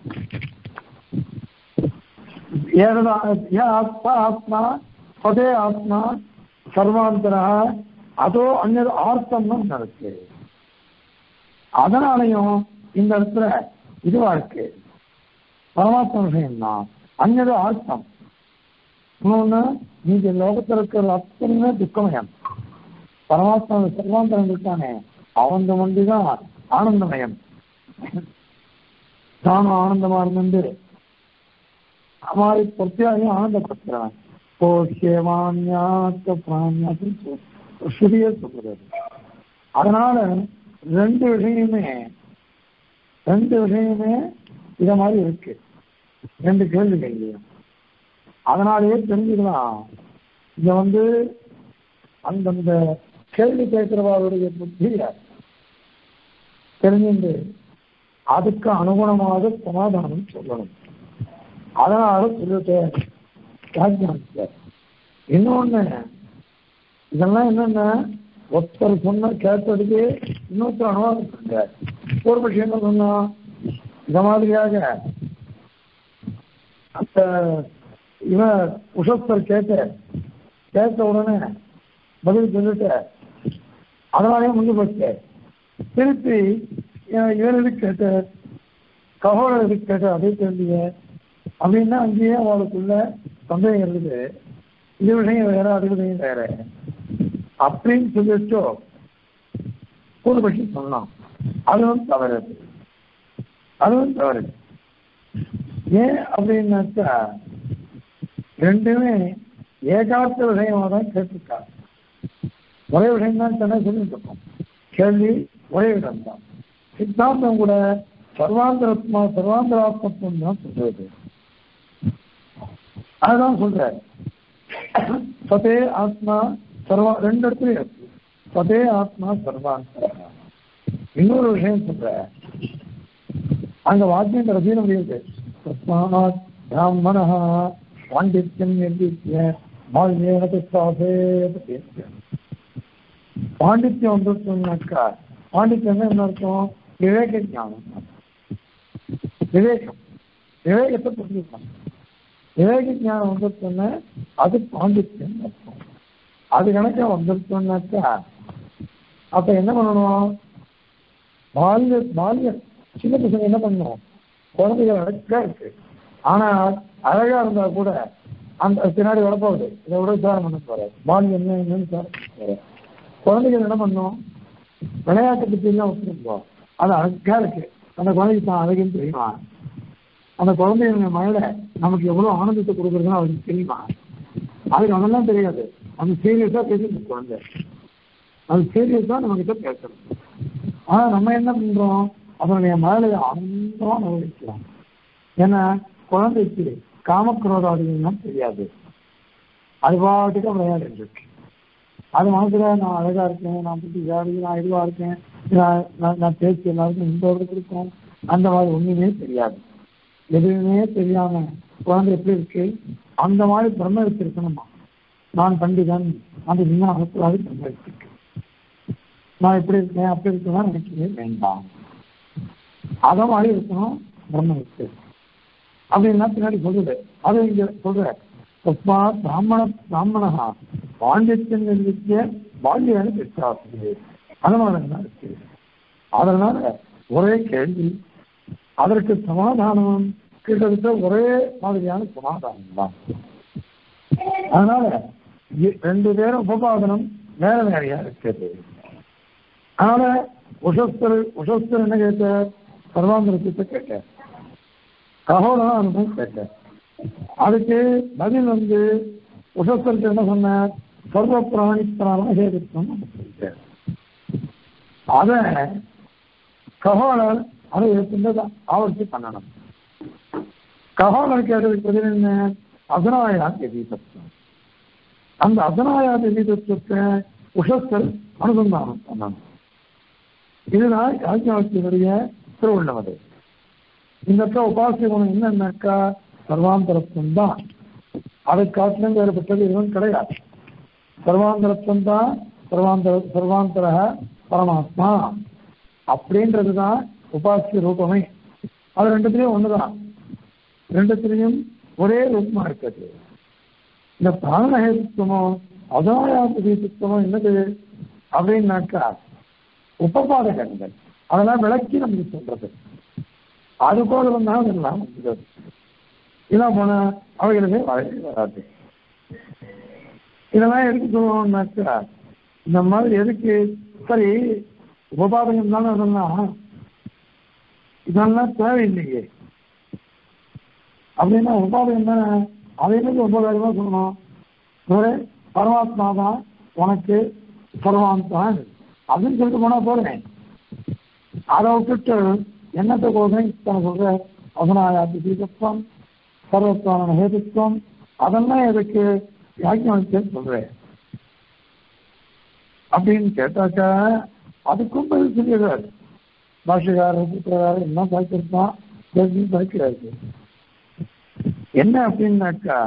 ஆத்மா ஆத்மா பதே ஆத்மா சர்வாந்தரா அதோ அந்ந ஆர்த்தம்னு ஒன்று இருக்கு. அதனாலையும் இந்த இடத்துல இதுவா இருக்கு பரமாத்மா விஷயம்தான். அந்நது ஆர்த்தம். இன்னொன்னு நீங்க லோகத்தில் இருக்கிற அத்தனையுமே துக்கமயம். பரமாத்மா சர்வாந்தரம் இருக்கானே அவன் வண்டிதான் ஆனந்தமயம். தானும் ஆனந்தமா இருந்து அமாரி பிரத்யாகையும் ஆனந்தப்படுத்துறவன். சொல்றது. அதனால ரெண்டு விஷயமே ரெண்டு விஷயமே இத மாதிரி இருக்கு. ரெண்டு கேள்விகள் இல்லையா? அதனாலேயே தெரிஞ்சுக்கலாம். இங்க வந்து அந்தந்த கேள்வி கேட்கிறவாருடைய புத்திய தெரிஞ்சுட்டு அதுக்கு அனுகுணமாக சமாதானம் சொல்லணும். அதனால சொல்லிட்டேன். இன்னொன்னு இதெல்லாம் என்னன்னா ஒருத்தர் சொன்ன கேட்டதுக்கு இன்னொருத்தர் அனுவாதம் சொல்ற ஒரு விஷயம் சொன்னா இந்த மாதிரியாக அந்த இவன் உஷஸ்தர் கேட்ட கேட்ட உடனே பதில் சொல்லிட்டு அதனாலே முன்னு போச்சு. திருப்பி இவருக்கு கேட்ட ககோடருக்கு கேட்ட அதே கேள்விய அப்படின்னா அங்கேயே அவளுக்குள்ள சந்தேகம் இருக்குது. இது விஷயம் வேற, அது விஷயம் வேற அப்படின்னு சொல்லிட்டோ பூர்வபட்சி சொன்னான். அதுவும் தவறு, அதுவும் தவறு. ஏன் அப்படின்னாக்கா ரெண்டுமே ஏகார்த்த விஷயமா தான் கேட்டிருக்காங்க. ஒரே விஷயம் தான் தானே சொல்லிட்டு இருக்கோம். கேள்வி ஒரே இடம் தான். சித்தாந்தம் கூட சர்வாந்தரத்மா சர்வாந்தராத்மத்துவம் தான் சொல்றது. அதுதான் சொல்ற சதே ஆத்மா சர்வா ரெண்டு இடத்துலயும் இருக்கு. சதே ஆத்மா சர்வாந்தர. இன்னொரு விஷயம் சொல்ற அங்க வாக்கியம் கடைசியில் முடியுது. தஸ்மாத் பிராமண பாண்டித்யம் நிர்வீத்திய பாண்டித்யம் வந்து சொன்னாக்கா பாண்டித்யம் என்ன அர்த்தம்? விவேக ஞானம். விவேகம் விவேகத்தை புரிஞ்சுக்கணும். விவேக ஞானம் வந்து சொன்ன அது பாண்டித்யம் அர்த்தம். அது கணக்கா வந்துருச்சோம்னாக்கா அப்ப என்ன பண்ணணும்? பால்ய பால்ய சின்ன பசங்க என்ன பண்ணணும்? குழந்தைகள் அழகா இருக்கு, ஆனா அழகா இருந்தா கூட அந்த பின்னாடி வரப்போகுது. இதை விட விசாரம் பண்ண போறாரு. பால்யம் என்ன என்னன்னு விசாரம் பண்ண போறாரு. குழந்தைகள் என்ன பண்ணும்? விளையாட்டு பற்றி எல்லாம் வச்சுருப்போம். அது அழகா இருக்கு, அந்த குழந்தைக்கு தான் அழகுன்னு தெரியுமா? அந்த குழந்தைங்க மழையில நமக்கு எவ்வளவு ஆனந்தத்தை கொடுக்குறதுன்னு அவருக்கு தெரியுமா? அதுக்கு அதெல்லாம் தெரியாது. அந்த சீரியஸா பேசுறது குழந்தை, அது சீரியஸா நம்ம கிட்ட பேசணும். ஆனா நம்ம என்ன பண்றோம்? அதனுடைய மழையை ஆனந்தமா அனுபவிக்கலாம். ஏன்னா குழந்தைக்கு காமக்ரோதாதிகள்லாம் தெரியாது. அது பாட்டுக்கு விளையாடு இருக்கு. அது மனசுல நான் அழகா இருக்கேன், நான் புத்திசாலி, நான் இதுவா இருக்கேன், நான் பேச்சு எல்லாருக்கும் இந்த ஒரு இருக்கேன், அந்த மாதிரி ஒண்ணுமே தெரியாது. எதுவுமே தெரியாம குழந்தை எப்படி இருக்கு? அந்த மாதிரி பிரம்ம வச்சிருக்கணுமா? நான் பண்டிதன் அந்த இன்னும் அகக்கூடாது பிரம்ம வச்சிருக்கு. நான் எப்படி இருக்கேன் அப்படி இருக்கதான் நினைக்கவே வேண்டாம். அத மாதிரி இருக்கணும் பிரம்ம வச்சு அப்படின்னா பின்னாடி சொல்லுது. அது இங்க சொல்ற தஸ்மா பிராமண பிராமணா பாண்டித்யம் நிர்வீத்திய பால்யான பெற்றாசு அதனாலதான் இருக்கு. அதனால ஒரே கேள்வி, அதற்கு சமாதானம் கிட்டத்தட்ட ஒரே மாதிரியான சமாதானம் தான். அதனால ரெண்டு பேரும் உபபாதனம் வேற வேறையா இருக்கிறது. அதனால உஷஸ்தர் உஷஸ்தர் என்ன கேட்ட? சர்வாந்தரத்தை கேட்ட. ககோலா அனுபவம் கேட்ட. அதுக்கு பதில் வந்து உஷஸ்தருக்கு என்ன சொன்ன? சர்வ பிராணித்தனான ஹேதுத்வம் சொல்லிட்டார். அத ககோலர் அதை இருக்கின்றது ஆவர்த்தி பண்ணணும். ககோலர் கேட்டதுக்கு பதில் என்ன? அசனாயாத் எதிர்த்தம். அந்த அசனாயாத் எதிர்த்தத்தை உஷஸ்தர் அனுசந்தானம் பண்ணணும். இதுதான் யாஜ்ஞவல்கியருடைய திருவுள்ளம். அது இந்த உபாசிய குணம் என்னன்னாக்கா சர்வாந்தரத்துவம் தான். அதை காட்டிலும் வேறுபட்டது எதுவும் கிடையாது. சர்வாந்தரத்துவம் தான். சர்வாந்தர சர்வாந்தர பரமாத்மா அப்படின்றதுதான் உபாசிய ரூபமே. அது ரெண்டுத்திலையும் ஒண்ணுதான். ரெண்டுத்திலையும் ஒரே ரூபமா இருக்குது. இந்த பிராணஹேதுத்துவமோ அதாயாதித்துவமோ என்னது அப்படின்னாக்கா உபபாதகங்கள். அதெல்லாம் விளக்கி நமக்கு சொல்றது. அது போல வந்தால் அதெல்லாம் வந்துடுது. இதெல்லாம் போன அவைகளுக்கு வரவே வராது. இதெல்லாம் எதுக்கு சொல்லுவோம்னாக்கா இந்த மாதிரி எதுக்கு சரி உபபாதகம் தானே அதெல்லாம் இதெல்லாம் தேவையில்லையே அப்படின்னா உபாதகம் தானே. அதை எனக்கு உபகாரமா சொல்லணும். ஒரு பரமாத்மா தான் உனக்கு சர்வாந்தான் அப்படின்னு சொல்லிட்டு போனா போறேன். அதை விட்டுட்டு என்னத்தை கோசம் இத்தனை சொல்ற அசனாயாதி தீபத்துவம் சர்வத்வான ஹேதுத்துவம் அதெல்லாம் எதுக்கு யாக்கியம் சொல்றேன் அப்படின்னு கேட்டாக்கா அதுக்கும் பதில் சொல்லிடுறாரு. பாஷகாரர் சூத்திரகாரர் எல்லாம் சாய்ச்சிருப்பான், சாய்க்கிறாரு. என்ன அப்படின்னாக்கா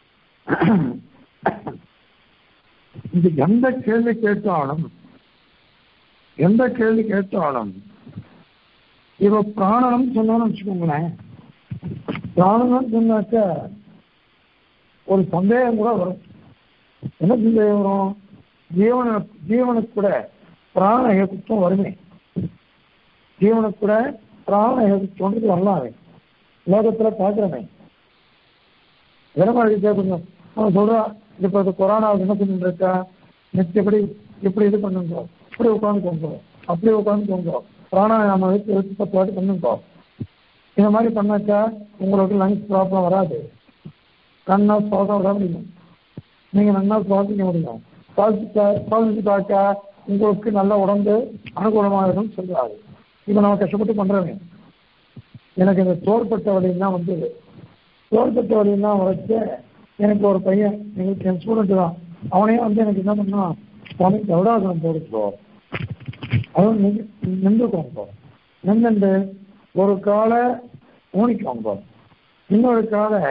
இது எந்த கேள்வி கேட்டாலும் எந்த கேள்வி கேட்டாலும் இவ பிராணனம் சொன்னாலும் வச்சுக்கோங்களேன். பிராணனம் சொன்னாக்கா ஒரு சந்தேகம் கூட வரும். என்ன சந்தேகம் வரும்? ஜீவன ஜீவனுக்கு கூட பிராண ஹேதுத்துவம் வருமே. ஜீவனுக்கு கூட பிராண ஹேதுத்துவம் வரலாமே. லோகத்துல பாக்குறமே விடமாடி கேட்கணும். அவன் சொல்றான் இப்ப கொரோனாவுக்கு என்ன பண்ணிட்டு இருக்கா? எப்படி எப்படி இது பண்ணுங்க, இப்படி உட்காந்துக்கோங்க, அப்படி உட்காந்துக்கோங்க, பிராணாயாமம் வச்சு வச்சு பத்து வாட்டி பண்ணுங்க. இந்த மாதிரி பண்ணாக்கா உங்களுக்கு லங்ஸ் ப்ராப்ளம் வராது. கண்ணா சுவாசம் விட முடியும். நீங்க நல்லா சுவாசிக்க முடியும். சுவாசிச்சா சுவாசிச்சுட்டாக்கா உங்களுக்கு நல்ல உடம்பு அனுகூலமாகும் சொல்றாரு. இப்ப நம்ம கஷ்டப்பட்டு பண்றோமே, எனக்கு இந்த தோள்பட்ட வலியெல்லாம் வந்து தோள்பட்ட வலியெல்லாம் வரைச்ச எனக்கு ஒரு பையன் எங்களுக்கு என் ஸ்டூடெண்ட் தான், அவனே வந்து எனக்கு என்ன பண்ணா சுவாமி கவுடாசனம் போடுச்சோம், அதுவும் நின்றுக்கோங்க, நின்று ஒரு காலை ஊனிக்கோங்க, இன்னொரு காலை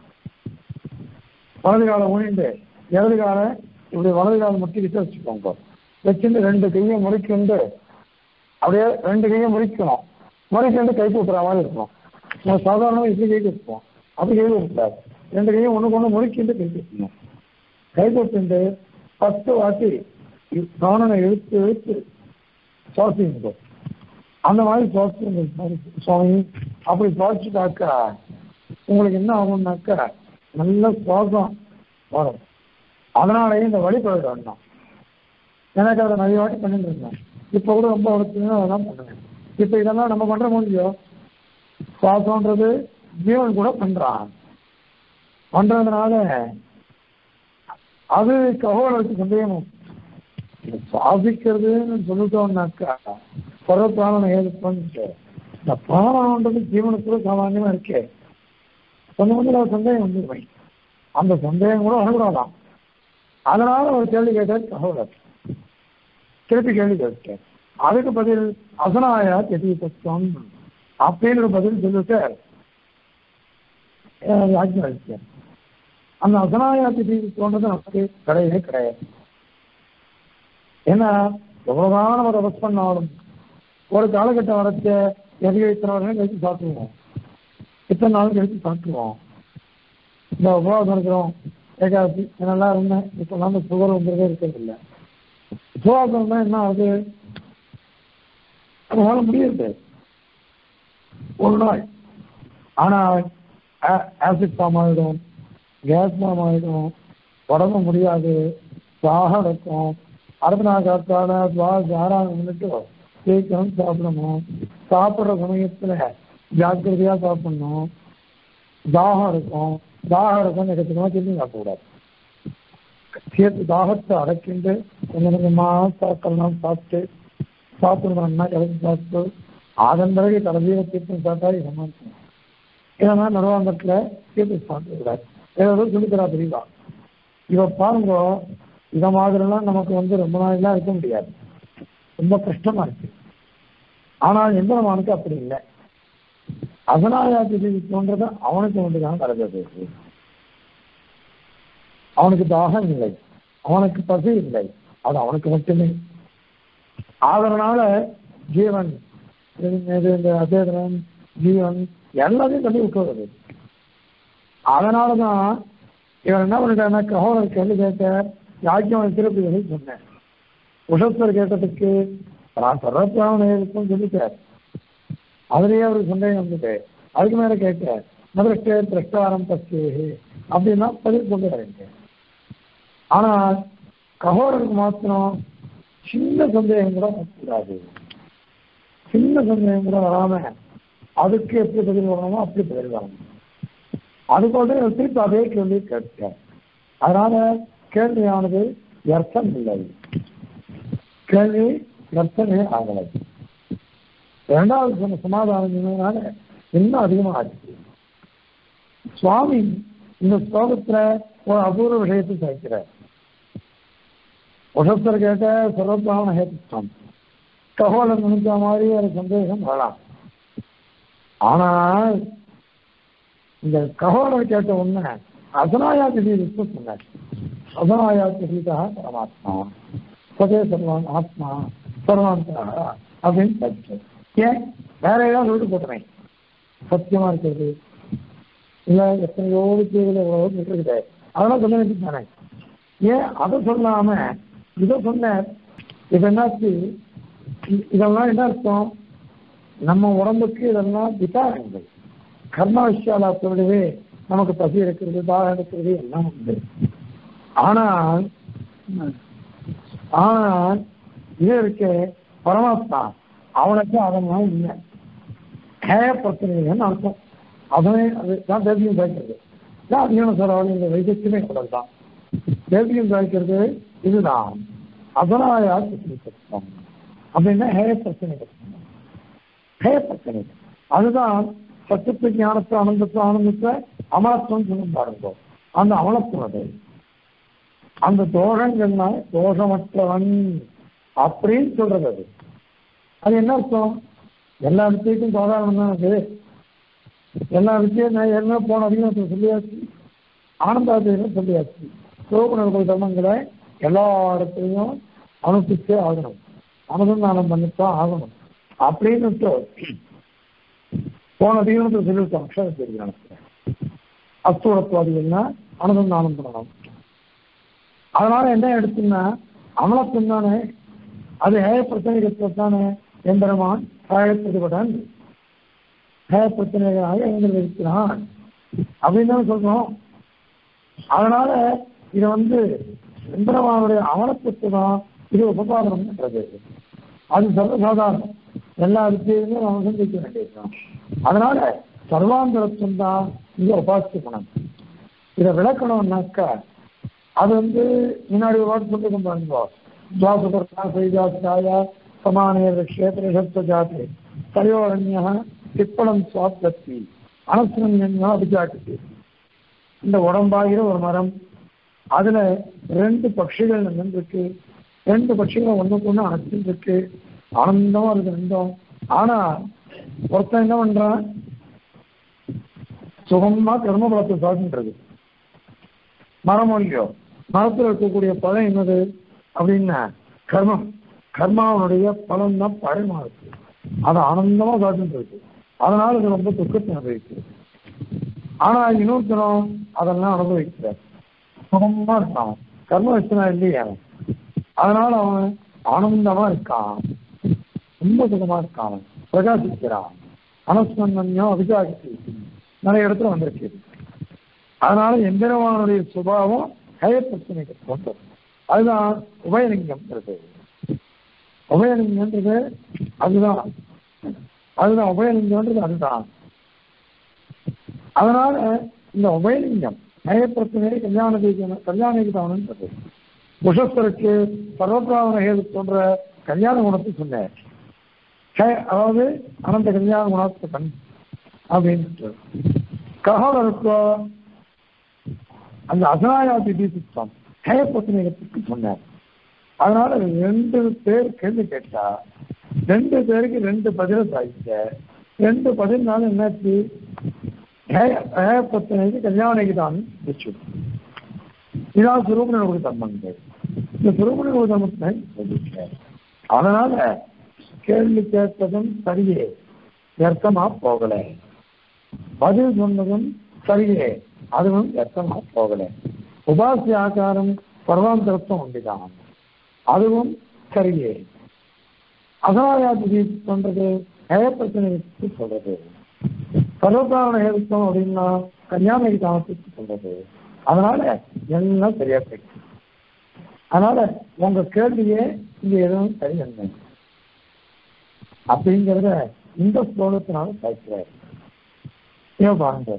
வலது காலை ஊனிண்டு இடது காலை இப்படி வலது காலை முட்டிக்கிட்டு வச்சுக்கோங்க. வச்சுட்டு ரெண்டு கையும் முறிக்கிண்டு அப்படியே ரெண்டு கையும் முறிக்கணும், முறிக்கிண்டு கை கூட்டுற மாதிரி இருக்கணும். நம்ம சாதாரணமாக இப்படி கை கொடுப்போம், அப்படி கை கொடுக்காது, ரெண்டு கையும் ஒன்றுக்கு ஒன்று முறிக்கிண்டு கை கொடுக்கணும். கை கொடுத்துட்டு பத்து வாட்டி கவனனை இழுத்து இழுத்து சுவாசிங்க. அந்த மாதிரி சுவாசிங்க சுவாமி. அப்படி சுவாசிட்டாக்கா உங்களுக்கு என்ன ஆகும்னாக்கா நல்ல சுவாசம் வரும். அதனாலேயே இந்த வழிபட வேண்டாம். எனக்கு அதை நிறைய வாட்டி பண்ணிட்டு இருந்தேன், இப்போ கூட ரொம்ப வளர்த்துன்னா அதெல்லாம் பண்ணுவேன். இப்போ இதெல்லாம் நம்ம பண்ற முடியும், சுவாசம்ன்றது ஜீவன் கூட பண்றான். பண்றதுனால அது ககோலத்துக்கு சந்தேகமும் சுவாசிக்கிறதுன்னு சொல்லிட்டோம்னாக்கா சர்வ பிராணனை ஏற்பட்டு இந்த பிராணன்றது ஜீவனுக்குள்ள சாமானியமா இருக்கே, கொஞ்சம் கொஞ்சம் ஒரு சந்தேகம் வந்துருவேன். அந்த சந்தேகம் கூட வரக்கூடாதான். அதனால ஒரு கேள்வி கேட்டார் ககோலர், திருப்பி கேள்வி கேட்டார். அதுக்கு பதில் அசனாயா தெரிய தத்துவம் அப்படின்னு பதில் சொல்லிட்டு ஆஜ்ஞாபித்தார். அந்த அசனாயா திதி தோன்றது நமக்கு கிடையவே கிடையாது. ஏன்னா எவ்வளவுதான் நம்ம தபஸ் பண்ணாலும் ஒரு காலகட்டம் வரைச்ச எதிர்க்க இத்தனை வருஷம் கழிச்சு சாப்பிடுவோம், இத்தனை நாள் கழிச்சு சாப்பிடுவோம். இந்த உபவாசம் இருக்கிறோம், ஏகாதசி நல்லா இருந்தேன், இப்போ வந்து சுகர் வந்துருக்கே இருக்கிறது இல்லை. உபவாசம் தான் என்ன ஆகுது, அதனால முடியுது ஒரு நாள். ஆனால் ஆசிட் ஃபார்ம் ஆகிடும், கேஸ் ஃபார்ம் ஆகிடும், உடம்பு முடியாது, தாகம் இருக்கும். அடுத்த நாள் காத்தால துவாசி ஆறாம் மினிட்டு சீக்கிரம் சாப்பிடணும். சாப்பிட்ற சமயத்தில் ஜாக்கிரதையாக சாப்பிடணும். தாகம் இருக்கும், தாகம் இருக்கும் நிகழ்ச்சிக்கமாக திரும்பி சாப்பிடக்கூடாது. சேர்த்து தாகத்தை அடைக்கிண்டு கொஞ்சம் கொஞ்சமாக சாப்பிடலாம். சாப்பிட்டு சாப்பிடணும்னா கிளம்பி சாப்பிட்டு அதன் பிறகு கடைசியில் தீர்த்தம் சாப்பிட்டா சமாளிக்கணும். ஏன்னா நடுவாங்கத்தில் தீர்த்து சாப்பிடக்கூடாது. ஏதாவது சொல்லித்தரா தெரியவா. இவ பாருங்க, இதை மாதிரிலாம் நமக்கு வந்து ரொம்ப நாளெல்லாம் இருக்க முடியாது, ரொம்ப கஷ்டமா இருக்கு. ஆனால் எந்திரமானுக்கு அப்படி இல்லை. அசனாயாதி தோன்றதை அவனுக்கு ஒன்றுதான் கலந்தது. அவனுக்கு தாகம் இல்லை, அவனுக்கு பசி இல்லை, அது அவனுக்கு மட்டுமே. அதனால ஜீவன் இந்த அசேதனம் ஜீவன் எல்லாத்தையும் தள்ளி விட்டுறது. அதனாலதான் இவன் என்ன பண்ணிட்டான்னா ககோலர் கேள்வி கேட்ட யாக்கியம் திருப்பதிகளை சொன்னேன். உஷஸ்தர் கேட்டதுக்கு நான் சர்வப்பிராமண இருக்குன்னு சொல்லிட்டார். அதுலேயே அவருக்கு சந்தேகம் வந்துட்டு அதுக்கு மேலே கேட்க முதல்ல திரஷ்டாரம் பஸ்து அப்படின்னா பதில் கொண்டு வரீங்க. ஆனால் ககோலருக்கு மாத்திரம் சின்ன சந்தேகம் கூட வரக்கூடாது. சின்ன சந்தேகம் கூட வராம அதுக்கு எப்படி பதில் வரணுமோ அப்படி பதில் வரணும். அதுபோல திருப்பி அதே கேள்வி கேட்க. அதனால கேள்வியானது அர்த்தம் இல்லை, கேள்வி அர்த்தமே ஆகலை. இரண்டாவது சொன்ன சமாதானத்தினால இன்னும் அதிகமாக ஆச்சு. சுவாமி இந்த ஸ்லோகத்துல ஒரு அபூர்வ விஷயத்தை சேர்க்கிறார். உஷஸ்தர் கேட்ட சர்வபிராமண ஹேத்துவம் ககோலன் நினைச்ச மாதிரி ஒரு சந்தேகம் வரலாம். ஆனால் இந்த ககோலர் கேட்ட உடனே அசனாயா திதி சொன்னார். அசனாயா திதிதா பரமாத்மா சதே சர்வான் ஆத்மா சர்வாந்தா அப்படின்னு படிச்சேன். ஏன் வேற ஏதாவது சொல்லிட்டு போட்டுறேன், சத்தியமா இருக்கிறது இல்லை எத்தனையோ வித்தியர்கள் எவ்வளவோ இருக்குது, அதெல்லாம் சொல்ல வேண்டியது தானே. ஏன் அதை சொல்லாம இதை சொன்ன இது என்னாச்சு? இதெல்லாம் என்ன அர்த்தம்? நம்ம உடம்புக்கு இதெல்லாம் விசாரங்கள் கர்ம விஷயாலாத்தோடவே நமக்கு பசி இருக்கிறது, தாகம் இருக்கிறது எல்லாம் உண்டு. ஆனால் ஆனால் இது இருக்க பரமாத்மா அவனுக்கு அதெல்லாம் இல்லை, ஹேயப்படுத்தினீங்கன்னு அர்த்தம். அதனே அதுதான் தேசியம் சாய்க்கிறது. அதிகம் சொல்ல இந்த வைத்தியமே தான் தேசியம் சாய்க்கிறது இதுதான். அதனாயா சித்தம் அப்படின்னா ஹேய பிரச்சனை ஹேய பிரச்சனை. அதுதான் சத்தியத்தை ஞானத்தை ஆனந்தத்தை ஆனந்தத்தை அமலத்துவம் சொல்லும் பாருங்க. அந்த அமலத்துவம் அது அந்த தோஷங்கள்னா தோஷமற்றவன் அப்படின்னு சொல்றது. அது அது என்ன அர்த்தம்? எல்லா விஷயத்தையும் தோதாரணம் தான் அது. எல்லா விஷயம் என்ன போன அதிகம் சொல்லியாச்சு, ஆனந்தாத்தையும் சொல்லியாச்சு. சிவகுணர்கள் தர்மங்களை எல்லா இடத்துலையும் அனுப்பிச்சே ஆகணும், அனுசந்தானம் பண்ணித்தான் ஆகணும் அப்படின்னு போன அதிகத்தை சொல்லிவிட்டோம். அக்ஷரம் தெரியும் அஸ்தூரத்துவாதிகள்னா அனுசந்தானம் பண்ணணும். அதனால என்ன எடுத்துன்னா அமலத்துவம் தானே, அது ஹேய பிரச்சனைகள் தானே. எம்பெருமான் பிரதிபடன் ஹேய பிரச்சனைகளாக எழுந்திருக்கிறான் அப்படின்னு தான் சொல்றோம். அதனால இதை வந்து எம்பெருமானுடைய அமலத்துவத்தை தான் இது உபபாதனம் பண்றது. அது சர்வசாதாரணம், எல்லா விஷயத்தையுமே நம்ம சந்திக்க வேண்டியிருக்கோம். அதனால சர்வாந்தரத்துவம் தான் இங்க உபாசிய குணம். இதை விளக்கணும்னாக்கா அது வந்து முன்னாடி ஒரு வார்த்தை சொல்லிருக்கோம் பாருங்க. துவாசுபர்ணாயா சமானே க்ஷேத்திர ஜாதி தயோரண்யா திப்பளம் சுவாப்தி அனசுரன்யா அபிஜாட்டு. இந்த உடம்பாகிற ஒரு மரம், அதுல ரெண்டு பட்சிகள் இருக்கு, ரெண்டு பட்சிகளை ஒண்ணுக்கு ஒண்ணு அணைச்சிட்டு இருக்கு, ஆனந்தமா இருக்கு ரெண்டும். ஆனா ஒருத்தன் என்ன பண்றான், சுகமா கர்மபலத்தை சாதின்றது. மரம் இல்லையோ, மரத்தில் இருக்கக்கூடிய பழம் என்னது அப்படின்னா கர்மம். கர்மாவனுடைய பலன் தான் பழமா இருக்கு, அது ஆனந்தமா சாதிட்டு இருக்கு. அதனால இது ரொம்ப துக்கத்தை அனுபவிக்குது. ஆனா இன்னொருத்தனம் அதெல்லாம் அனுபவிக்கிறார், சுகமா இருக்கான், கர்ம வச்சனா இல்லையா, அதனால அவன் ஆனந்தமா இருக்கான், ரொம்ப சுகமா இருக்கான், பிரகாசிக்கிறான். அனஸ்மன்யம் அபிஜாகி நிறைய இடத்துல வந்திருக்கு. அதனால எந்திரவானுடைய சுபாவம் ஹய பிரச்சனைக்கு கொண்டது. அதுதான் உபயலிங்கம்ன்றது. உபயலிங்கம்ன்றது அதுதான் அதுதான் உபயலிங்கம்ன்றது அதுதான். அதனால இந்த உபயலிங்கம் ஹய பிரச்சனை கல்யாண கல்யாணிக்கு தானன்றது. புஷஸ்தருக்கு சர்வபிராமண ஹேது போன்ற கல்யாண குணத்தை சொன்னார். அதாவது அனந்த கல்யாண குணத்தை கண் அப்படின்ட்டு கஹோலருக்கோ அந்த அசனாயாதி தீசித்தம் ஹேய பிரச்சனைக்கு சொன்னார். அதனால ரெண்டு பேர் கேள்வி கேட்டா ரெண்டு பேருக்கு ரெண்டு பதில தாய்க்க, ரெண்டு பதினாலும் என்னாச்சு, ஹேய பிரச்சனைக்கு கல்யாணிக்கு தான் வச்சு. இதான் சுரூபனுடைய தர்மங்கள். இந்த சுரூபனுடைய தர்மத்தை சொல்லியிருக்க. அதனால கேள்வி கேட்பதும் சரியே, வியர்த்தமா போகல. பதில் சொன்னதும் சரியே, அதுவும் வியர்த்தமா போகல. உபாசிய ஆகாரம் சர்வாந்தரத்துவம் உண்டுதான், அதுவும் சரியே. அசனாயாதி பண்றது ஹேய பிரச்சனைக்கு சொல்றது. சர்வபிராமண ஹேதுத்தம் அப்படின்னா கல்யாணிக்கு தாமத்துக்கு சொல்றது. அதனால எல்லாம் சரியா போயிடுச்சு. அதனால உங்க கேள்வியே இங்க எதுவும் சரி என்ன அப்படிங்கிறத இந்த ஸ்லோகத்தினால பேசுறாரு. ஏன் பாருங்க,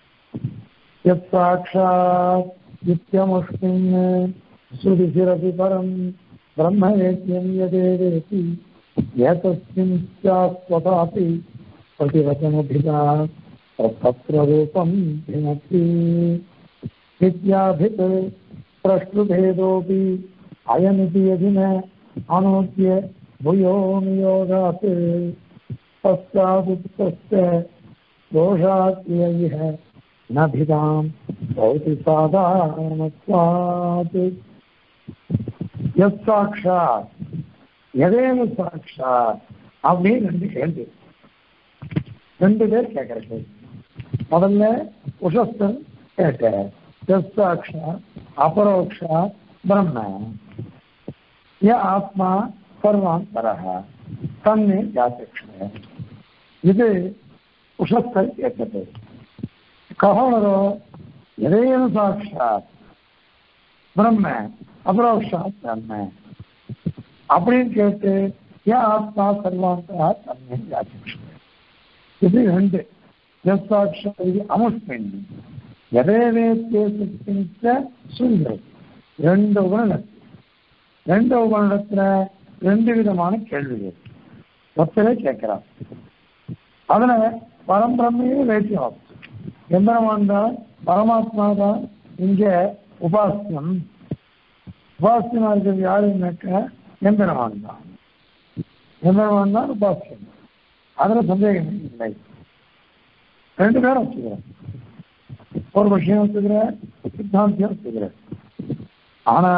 சாட்சாத் நித்யமுஷ்மின் ஸ்ருதிசிரபி பரம் பிரம்ம வேத்யம் யதேவேதி ஏதஸ்மின் ஸ்யாஸ்வதாபி பிரதிவசனபிதா தத்ரூபம் பினத்தி வித்யாபித் பிரஷ்டுபேதோபி அயமிதி யதின அனோத்ய பூயோ நியோகாத் தஸ்யாதுக்தஸ்ய தோஷாத்யைஹ நபிதாம் பௌதி சாதாரணத்வாத். எஸ் சாட்சாத் எதேன சாட்சாத் அப்படின்னு ரெண்டு கேள்வி, ரெண்டு பேர் கேட்கிற கேள்வி. முதல்ல உஷஸ்தன் கேட்ட எஸ் சாட்சாத் அபரோக்ஷா பிரம்ம ய ஆத்மா சர்வாந்தரஹ தன்னை ஜாத்திக்ஷ. இது உஷஸ்தன் கேட்டது. கஹோனரோ எதேன சாட்சாத் பிரம்ம அபரோக்ஷாத் பிரம்ம அப்படின்னு கேட்டு ஏன் ஆத்மா சர்வாந்தரா தன்னை ஜாத்திக்ஷ. இது ரெண்டு. எஸ் சாட்சாத் இது அமுஷ்மின் எதேவேத்திய சுந்தரம் ரெண்டு குணம். ரெண்டு உபநிடத்துல ரெண்டு விதமான கேள்விகள் ஒத்தரை கேட்கிறார். அதுல பரம்பிரமையே வேட்டியம் எந்திரமான் தான் பரமாத்மா தான் இங்க உபாசியம். உபாசியமா இருக்கிறது யாருன்னாக்க எந்திரமான் தான். எந்திரமான் தான் உபாசியம். அதுல சந்தேகம் இல்லை. ரெண்டு பேரும் வச்சுக்கிறேன். ஒரு விஷயம் வச்சுக்கிறேன், சித்தாந்தியம் வச்சுக்கிறேன். ஆனா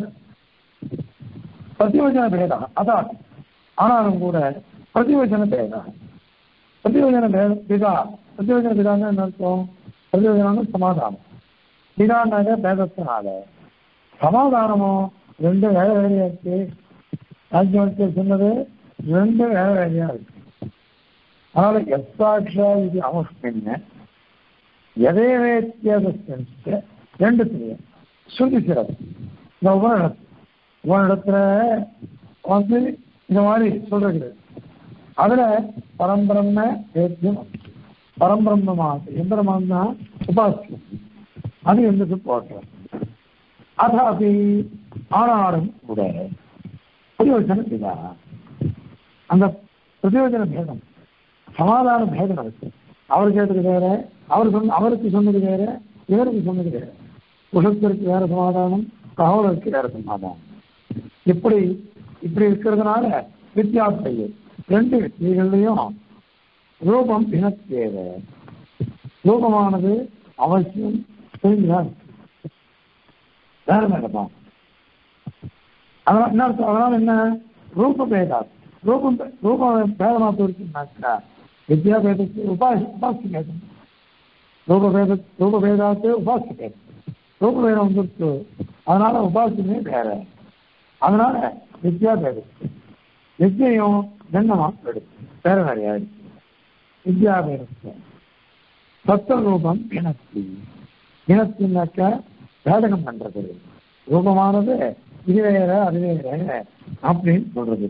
பிரதிவச்சன பேதம் அதான். ஆனாலும் கூட பிரதிவச்சன பேதம் பிரதிவச்சன பேத பிதா பிரதிவச்சன பிதான்னு என்ன அர்த்தம்? பிரதிவச்சனம் சமாதானம். பிதான்னாக பேதத்தினால சமாதானமும் ரெண்டு வேலை வேலையா இருக்கு. ராஜ்யவர்த்தி சொன்னது ரெண்டு வேலை வேலையா இருக்கு. அதனால எஸ்தாட்சா இது அவஸ்தின்னு எதே வேத்தியாத ரெண்டு தெரியும். சுருதி சிறப்பு இந்த உபநிடத்து உபநிடத்துல வந்து இந்த மாதிரி சொல்றது. அதுல பரம்பிரம்ம வேத்தியம் பரம்பிரம்மமாக எந்திரமான உபாசியம் அது எந்த போட்டோம். அதாபி ஆனாலும் கூட பிரதிவச்சன பிதா அந்த பிரதிவச்சன பேதம் சமாதான பேதம் இருக்கு. அவர் கேட்டது வேற, அவர் சொன்ன அவருக்கு சொன்னது வேற, இவருக்கு சொன்னது வேற. உஷத்திற்கு வேற சமாதானம், காவலருக்கு வேற சமாதானம். இப்படி இப்படி இருக்கிறதுனால வித்தியாசையை ரெண்டு வித்தியைகள்லையும் ரூபம் இனத்தேவ ரூபமானது அவசியம் தெரிஞ்சுதான் இருக்கு. வேற வேறதான். அதனால என்ன அர்த்தம்? அதனால என்ன ரூப பேதா ரூபம் ரூபம் பேதமா போயிருக்குன்னாக்கா வித்யாபேதத்து உபாசி உபாசி பேதம் ரூபபேத ரூபபேதாத்து உபாசி பேதம் ரூபபேதம் வந்துருக்கு. அதனால உபாசனே வேற. அதனால வித்யாபேதத்து வித்யையும் தண்டமா எடுத்து வேற வேறையா இருக்கு. வித்யாபேதத்தை சத்த ரூபம் இனத்தி இனத்தின்னாக்க பேதகம் பண்றது. ரூபமானது இது வேற அது வேற அப்படின்னு சொல்றது.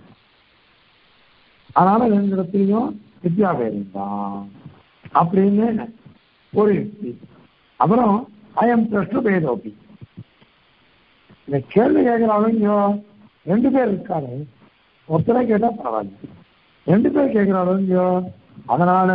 அதனால ரெண்டு இடத்துலையும் வித்யாபேதம் தான் அப்படின்னு ஒரு யுக்தி. அப்புறம் அயம் பிரஷ்ன பேதோபி இந்த கேள்வி கேட்கிறாளுங்க ரெண்டு பேர் இருக்காரு. ஒருத்தரை கேட்டா பரவாயில்ல, ரெண்டு பேர் கேட்கிறாளுங்க. அதனால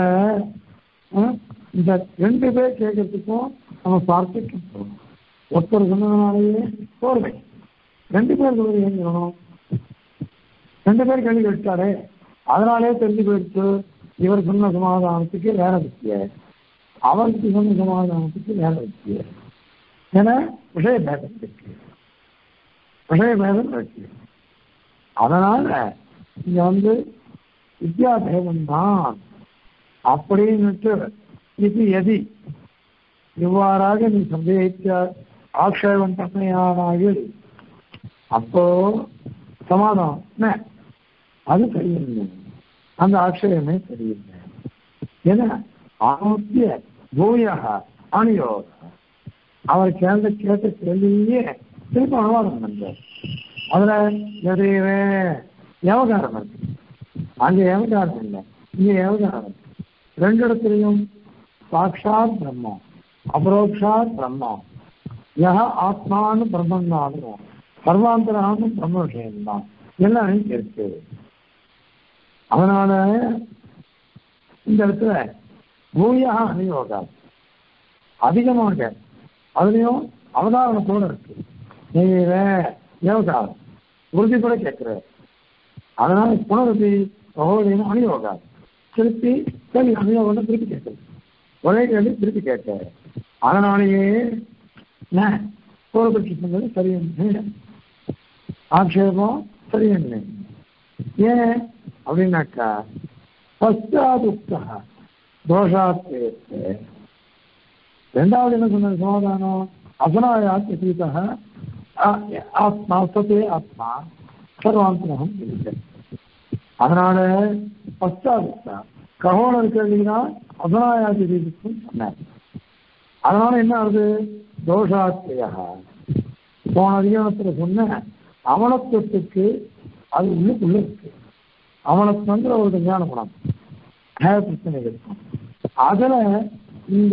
இந்த ரெண்டு பேர் கேட்கறதுக்கும் நம்ம பார்த்துக்க போகணும். ஒருத்தர் சொன்னதுனாலேயே போர்வை ரெண்டு பேர் சொல்றது ஏன் சொல்லணும்? ரெண்டு பேர் கேள்வி கேட்டாரு, அதனாலே தெரிஞ்சு போயிடுச்சு இவர் சொன்ன சமாதானத்துக்கு வேற வித்திய, அவருக்கு சொன்ன சமாதானத்துக்கு வேற வித்திய. ஏன்னா விஷய பேதம் இருக்கு, விஷய பேதம் இருக்கு. அதனால இங்க வந்து வித்யா பேதம் தான் அப்படின்னுட்டு இது எதி இவ்வாறாக நீ சந்தேகித்த ஆக்ஷேபம் பண்ணையானாயில் அப்போ சமாதானம் அது சரியில்லை, அந்த ஆட்சேபமே சரியில்லை. ஏன்னா ஆரோக்கிய பூயாக அணியோக அவர் கேள்வி கேட்ட கேள்வியே திருப்பி அனுவாதம் பண்றார். அதுல எதையவே ஏவகாரம் இருக்கு, அங்கே ஏவகாரம் இல்லை, இங்கே ஏவகாரம் இருக்கு. ரெண்டு இடத்துலையும் சாட்சாத் பிரம்மம் அபரோக்ஷாத் பிரம்மம் யா ஆத்மானு பிரம்மன்னாலும் சர்வாந்தரானும் பிரம்ம விஷயம்தான் எல்லாமே இருக்கு. அதனால இந்த இடத்துல பூயா அணியோகா அதிகமாக அதுலயும் அவதாரணத்தோடு இருக்கு. நீங்க யோகாரம் உறுதி கூட கேட்கிற, அதனால புனருதி சகோதரின் அணியோகா திருப்பி கேள்வி அணியோகம் திருப்பி கேட்குறது, ஒரே கேள்வி திருப்பி கேட்க. அதனாலேயே பூர்வபட்சி சொன்னது சரியன்னு ஆட்சேபம் சரியன்னு. ஏன் அப்படின்னாக்கா பஸ்தாதுக்தா தோஷாத்து ரெண்டாவது என்ன சொன்ன சமாதானம் அசனாயாத் சீதா ஆத்மா சத்தே ஆத்மா சர்வாந்தரம் இருக்கு. அதனால பஸ்தாதுக்தா ககோணர் கேள்வினா அசனாயாத் சீதுக்கும் சொன்னார். அதனால என்ன ஆகுது தோஷாத்தியா போன அதிகாரத்துல சொன்ன அவனத்துவத்துக்கு அது உள்ளுக்குள்ள இருக்கு. அவனத்துவங்கிற ஒரு ஞான குணம் பிரச்சனை இருக்கும். அதுல இந்த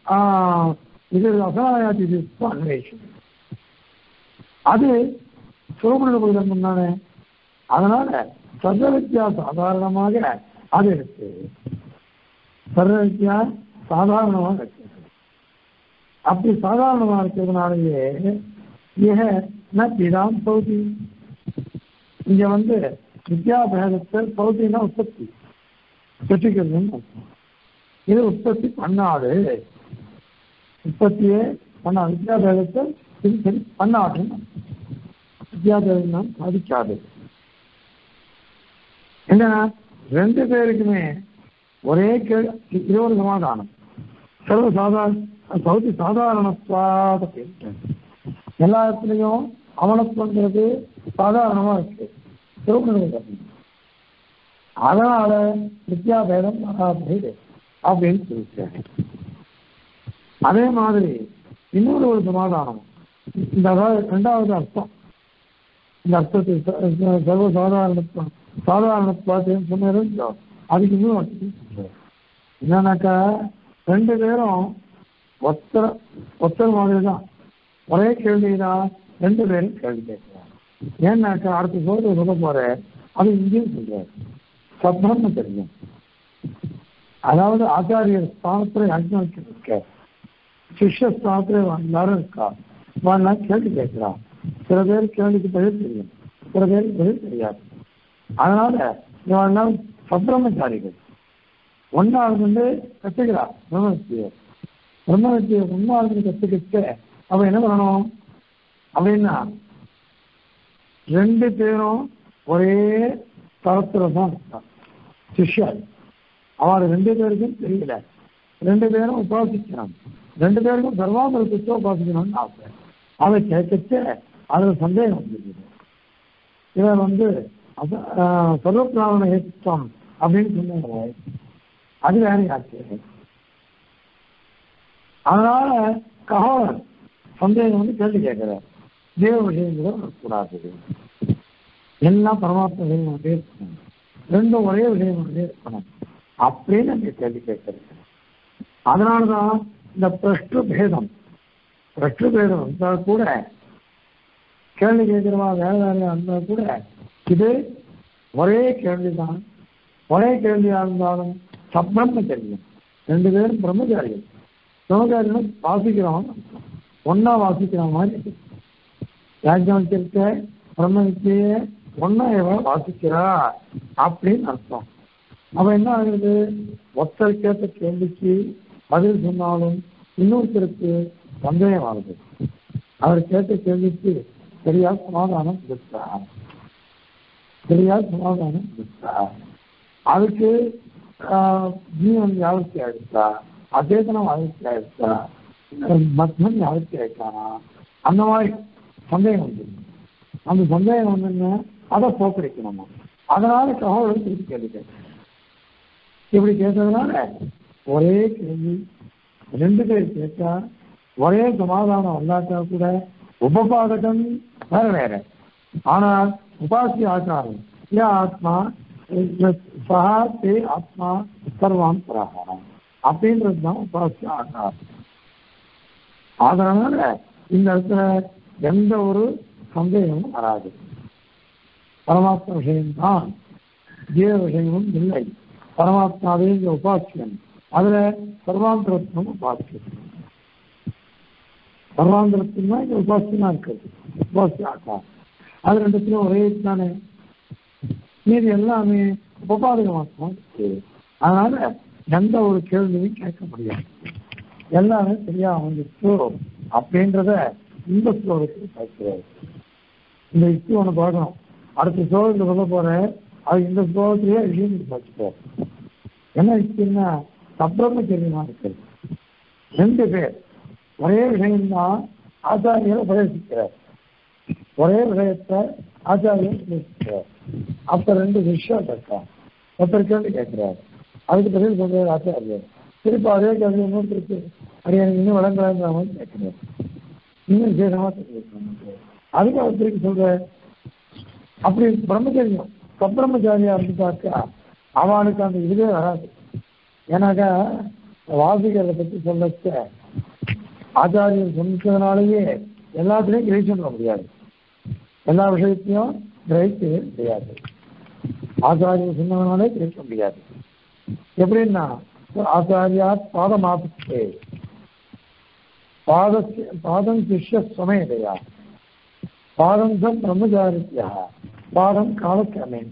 இது அசனாயாதி அன்வேஷம் அது சுரகுண பகிரங்கம் தானே. அதனால சர்வ வித்யா சாதாரணமாக அது இருக்கு. சர்வ வித்யா சாதாரணமாக இருக்கு. அப்படி சாதாரணமாக இருக்கிறதுனாலேயே ஏக ந பிதாம் பௌதி. இங்க வந்து வித்யாபேதத்தை பௌதினா உற்பத்தி பெற்றுக்கிறதுன்னு இது உற்பத்தி பண்ணாது. உற்பத்தியே பண்ண வித்யாபேதத்தை சரி பண்ணாதுன்னு வித்யாபேதம் சாதிக்காது. என்ன ரெண்டு பேருக்குமே ஒரே கேள்வி, இது ஒரு சமாதானம். சர்வ சாதாரண சௌதி சாதாரணத்வாத எல்லா இடத்துலையும் அவனத்துவங்கிறது சாதாரணமா இருக்கு. அதனால வித்யாபேதம் வராது அப்படின்னு சொல்லிட்டாங்க. அதே மாதிரி இன்னொரு ஒரு சமாதானம், இந்த இரண்டாவது அர்த்தம், இந்த அர்த்தத்தை சர்வ சாதாரணத்துவம் சாதாரணத்துவாத்தையும் சொன்னது அதுக்கு இன்னும் என்னன்னாக்கா ரெண்டு பேரும் ஒத்தர ஒத்தர் மாதிரி தான், ஒரே கேள்விதான் ரெண்டு பேரும் கேள்வி கேட்கிறார். ஏன்னாக்கா அடுத்த சோதனை சொல்ல போற அது இங்கேயும் சொல்றாரு. சப்ரம்ம தெரியும், அதாவது ஆச்சாரியர் ஸ்தானத்துல அஜ்ஞானிக்க இருக்க, சிஷ்ய ஸ்தானத்துல எல்லாரும் இருக்கா, வாழ்நாள் கேள்வி கேட்கிறான். சில பேர் கேள்விக்கு பதில் தெரியும், சில பேருக்கு பதில் தெரியாது. அதனால இவெல்லாம் சப்ரம்மச்சாரிகள் ஒன்னா இருந்து கத்துக்கிறார் பிரம்மவித்தியை. பிரம்மவித்தியை ஒன்னா இருந்து கத்துக்கிட்டு அவன் என்ன பண்ணணும் அப்படின்னா ரெண்டு பேரும் ஒரே தரத்துல தான் இருக்கான். சிஷ்யர் அவள் ரெண்டு பேருக்கும் தெரியல, ரெண்டு பேரும் உபாசிக்கிறான், ரெண்டு பேருக்கும் சர்வாபரத்துக்கு உபாசிக்கணும்னு ஆசை. அதை கேட்கச்சு அதுல சந்தேகம் வந்துருக்குது. இவர் வந்து சர்வபிராமண ஏற்றம் அப்படின்னு சொன்னாங்க, அது வேற ஆச்சு. அதனால கஹோலன் சந்தேகம் வந்து கேள்வி கேட்கிறார், தேவ விஷயங்கள கூடாது, எல்லாம் பரமாத்ம விஷயங்களே இருக்கணும், ரெண்டும் ஒரே விஷயங்களே இருக்கணும் அப்படின்னு அந்த கேள்வி கேட்கிறது. அதனாலதான் இந்த பிரஷ்டு பேதம் பிரஷ்டு பேதம் இருந்தால் கூட, கேள்வி கேட்கிறவா வேற வேறையா இருந்தால் கூட இது ஒரே கேள்விதான். ஒரே கேள்வியா இருந்தாலும் சப்ரம்ம தெரியும், ரெண்டு பேரும் பிரம்மச்சாரிகள். பிரம்மச்சாரிகளும் வாசிக்கிறோம், ஒன்னா வாசிக்கிற மாதிரி யாஜ்ஞவல்கியர்கிட்ட பிரம்ம வித்தியை ஒன்னா எவ்வளோ வாசிக்கிறா அப்படின்னு அர்த்தம். அப்ப என்ன ஆகுது, ஒருத்தர் கேட்ட கேள்விக்கு பதில் சொன்னாலும் இன்னொருத்தருக்கு சந்தேகம் ஆகுது. அவர் கேட்ட கேள்விக்கு சரியா சமாதானம் கொடுத்தா சரியா சமாதானம் கொடுத்தா அதுக்கு ஜீவன் யாவர்த்தி ஆயிடுச்சா, அச்சேதனம் யாவர்த்தி ஆயிடுச்சா, மத்மன் யாவர்த்தி ஆயிடுச்சானா, அந்த மாதிரி சந்தேகம் வந்து அந்த சந்தேகம் வந்துன்னு அதை போக்கடிக்கணும். அதனால கஹோலன் திருப்பி கேள்வி கேட்க இப்படி கேட்டதுனால ஒரே கேள்வி ரெண்டு பேர் கேட்டா ஒரே சமாதானம் வந்தாட்டா கூட உபபாதகம் வேற வேற. ஆனால் உபாசிய ஆச்சாரம் ஏ ஆத்மா சஹா தே ஆத்மா சர்வான் பராகாரம் அப்படின்றது தான் உபாசிய ஆச்சாரம். அதனால இந்த இடத்துல எந்த ஒரு சந்தேகமும் வராது. பரமாத்மா விஷயம்தான், ஜீவ விஷயமும் இல்லை. பரமாத்மாவே இங்க உபாசியம், அதுல சர்வாந்திரத்துவம் உபாசியம். சர்வாந்திரத்துவம் தான் இங்க உபாசியமா இருக்குது, உபாசிய ஆச்சாரம். அது ரெண்டுத்திலும் ஒரே தானே, மீது எல்லாமே உபாதகமாத்மா இருக்கு. அதனால எந்த ஒரு கேள்வியும் கேட்க முடியாது, எல்லாமே சரியா வந்துச்சு அப்படின்றத இந்த ஸ்லோகத்தில் பார்க்கிறார். இந்த யுக்தி ஒன்று பார்க்கணும், அடுத்த ஸ்லோகத்தில் சொல்ல போறேன், அது இந்த ஸ்லோகத்திலேயே விஷயம் பார்க்கிறார். என்ன யுக்தின்னா சப்ரம்மச்சரியமா இருக்கிறது. ரெண்டு பேர் ஒரே விஷயம்தான் ஆச்சாரியர் உபதேசிக்கிறார், ஒரே விஷயத்தை ஆச்சாரியர் உபதேசிக்கிறார். அப்ப ரெண்டு விஷயம் இருக்கா, ஒருத்தர் கேள்வி கேட்கிறார், அதுக்கு பதில் சொல்றாரு ஆச்சாரியர், திருப்பி அதே கேள்வி இன்னொருத்தருக்கு அது எனக்கு இன்னும் வழங்குறாங்கிற மாதிரி கேட்கிறார், இன்னும் விசேஷமா தெரிவிக்கிறாங்க. அதுக்கு அவர் திருப்பி சொல்ற. அப்படி பிரம்மச்சரியம் சப்ரம்மச்சாரியா இருந்துட்டாக்கா அவனுக்கு அந்த இதுவே வராது. ஏன்னாக்கா வாசிக்கிறத பற்றி சொல்லச்ச ஆச்சாரியர் சொன்னதுனாலேயே எல்லாத்துலேயும் கிரகிச்சு பண்ண முடியாது. எல்லா விஷயத்தையும் கிரகிக்கவே முடியாது. ஆச்சாரியர் சொன்னவனாலே கிரகிக்க முடியாது. எப்படின்னா ஆச்சாரியா பாதமாபிச்சே பாத பாதம் சிஷ்ய சமயதையா பாதம் சம் பிரம்மச்சாரியா பாதம் காலக்கிரமேன்.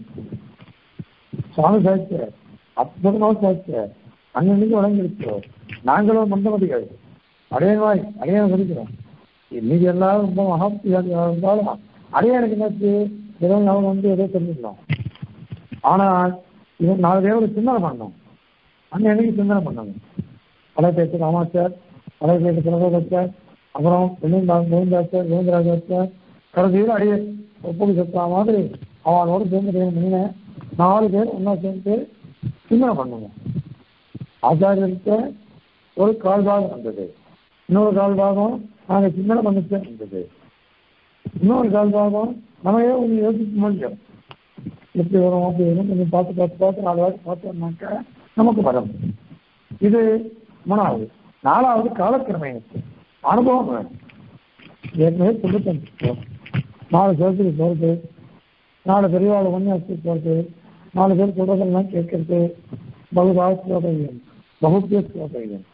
சுவாமி சாட்சிய அற்புதமாக சாட்சிய அன்னன்னைக்கு வழங்கிருக்கிறோம். நாங்களும் மந்தமதிகள் அடையவாய் அடையாளம் சொல்லிக்கிறோம். இன்னைக்கு எல்லாரும் ரொம்ப மகாபிரியாதிகளாக இருந்தாலும் அடையாளுக்கு என்னாச்சு இரவு நாள் வந்து எதோ தெரிஞ்சுக்கலாம். ஆனால் இவன் நாலு தேவரை சிந்தனை பண்ணணும். அண்ணன் என்னைக்கு சிந்தனை பண்ணணும். பல பேச்சு ராமாச்சார், பல பேச்சு சிலகோபாச்சார், அப்புறம் வெள்ளிந்தாள் கோவிந்தாச்சார், கோவிந்தராஜாச்சார், கடைசியில் அடியே ஒப்புக்கு சத்தா மாதிரி அவனோட சேர்ந்து முன்ன நாலு பேர் ஒன்னா சேர்ந்து சிந்தனை பண்ணுங்க. ஆச்சாரியர்கிட்ட ஒரு கால்பாகம் வந்தது, இன்னொரு கால்பாகம் நாங்கள் சிந்தனை பண்ணிச்சே இருந்தது, இன்னொரு கால்பாகம் நம்மையே கொஞ்சம் யோசிக்க முடியும். எப்படி வரும் அப்படி வரும் கொஞ்சம் பார்த்து பார்த்து பார்த்து நாலு வாட்டி பார்த்தோம்னாக்கா நமக்கு வரும். இது மூணாவது. நாலாவது காலக்கிரமேனுக்கு அனுபவம் வேணும். ஏற்கனவே தொண்ணூத்தஞ்சு நாலு சேர்த்துக்கு போகிறது, நாலு பெரியவாள் ஒன்றாச்சு போகிறது, நாலு பேர் சொல்றதெல்லாம் கேட்கறது, பகுதா ஸ்லோகம் பகுத்திய ஸ்லோகம்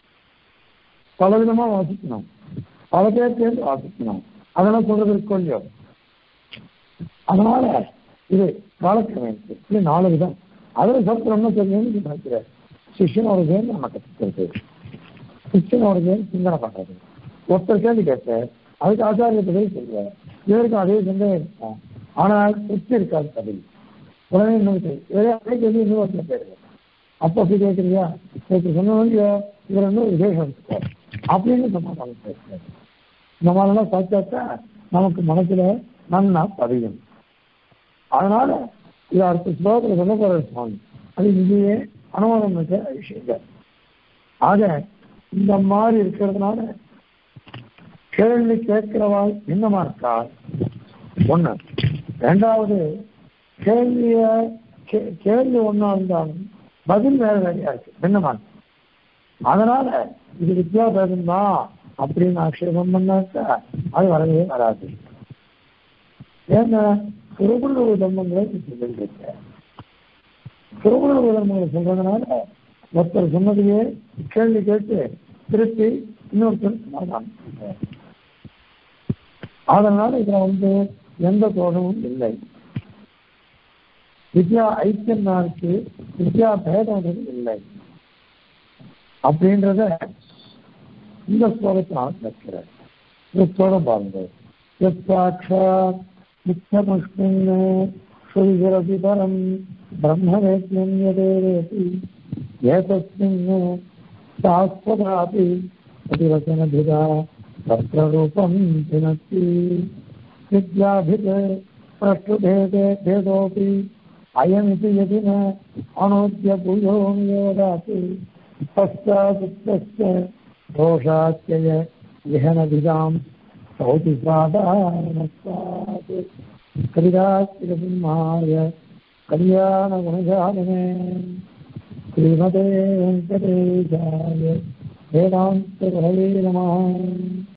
பல விதமா வாசிக்கணும், பல பேர் சேர்ந்து வாசிக்கணும். அதெல்லாம் சொல்றது இருக்கோ இல்லையோ. அதனால இது காலக்கிரமேனுக்கு இப்படி நாலு விதம். அதில் சத்திரம்னா தெரியும்னு நினைக்கிறேன். சிஷ்யனோட சேர்ந்து நம்ம கற்றுக்கிறது, சிஷ்யனோட சேர்ந்து சிந்தனை பண்றது. ஒருத்தர் கேள்வி கேட்க அதுக்கு ஆச்சாரியத்தை போய் சொல்லுவார், இவருக்கும் அதே சிந்தனை இருக்கும். ஆனால் திருப்தி இருக்காது பதில். உடனே இன்னொரு அதே கேள்வி இன்னும் ஒருத்தர் போயிடுது. அப்போ அப்படி கேட்குறியா நேற்று சொன்னவங்க இவர் இன்னும் விசேஷம் இருக்கு அப்படின்னு சமாதானம் பேசுறாரு. இந்த மாதிரிலாம் பார்த்தாக்கா நமக்கு மனசுல நன்னா பதியும். அதனால இது அடுத்த ஸ்லோகத்தில் சொல்ல போற சுவாமி அது இங்கேயே அனுமானம் வச்ச விஷயங்கள். ஆக இந்த மாதிரி இருக்கிறதுனால கேள்வி கேட்கிறவாள் என்னமா இருக்கா ஒண்ணு. ரெண்டாவது கேள்விய கேள்வி ஒன்னா இருந்தாலும் பதில் வேற வேறையா இருக்கு என்னமா. அதனால இது வித்தியாசம் தான் அப்படின்னு ஆட்சேபம் பண்ணாக்கா அது வரவே வராது. ஏன்னா திருக்குறள் தர்மங்களை சொல்லியிருக்க திருக்குறள் தர்மங்களை சொல்றதுனால ஒருத்தர் சொன்னதையே கேள்வி கேட்டு திருப்பி இன்னொருத்தர் சமாதானம். அதனால இதுல வந்து எந்த தோஷமும் இல்லை. வித்யா ஐக்கியம் தான் இருக்கு, வித்யா பேதம் இல்லை அப்படின்றத இந்த ஸ்லோகத்தினால் நிற்கிறார். இந்த ஸ்லோகம் பாருங்க. சாட்சாத் முக்கியமுஷ்மின் ஸ்ரீகிரதி பரம் பிரம்மவேத்யம் யதேவேதி ஏதஸ்மின் சாஸ்வதாபி அதிவசனபிதா தத்ரரூபம் தினத்தி வித்யாபித் பிரஷ்டுபேதே பேதோபி அயமிதி யதி ந அனோத்ய பூயோ நியோதாதி பశ్చాதுக்தஸ்ய தோஷாத்யய விஹனபிதாம் சௌதி சாதாரணஸ்தாத் கரிதாத்யசிம்மாய கல்யாண குணசாலினே ஸ்ரீமதே வெங்கடேசாய வேதாந்த குரவே நமः.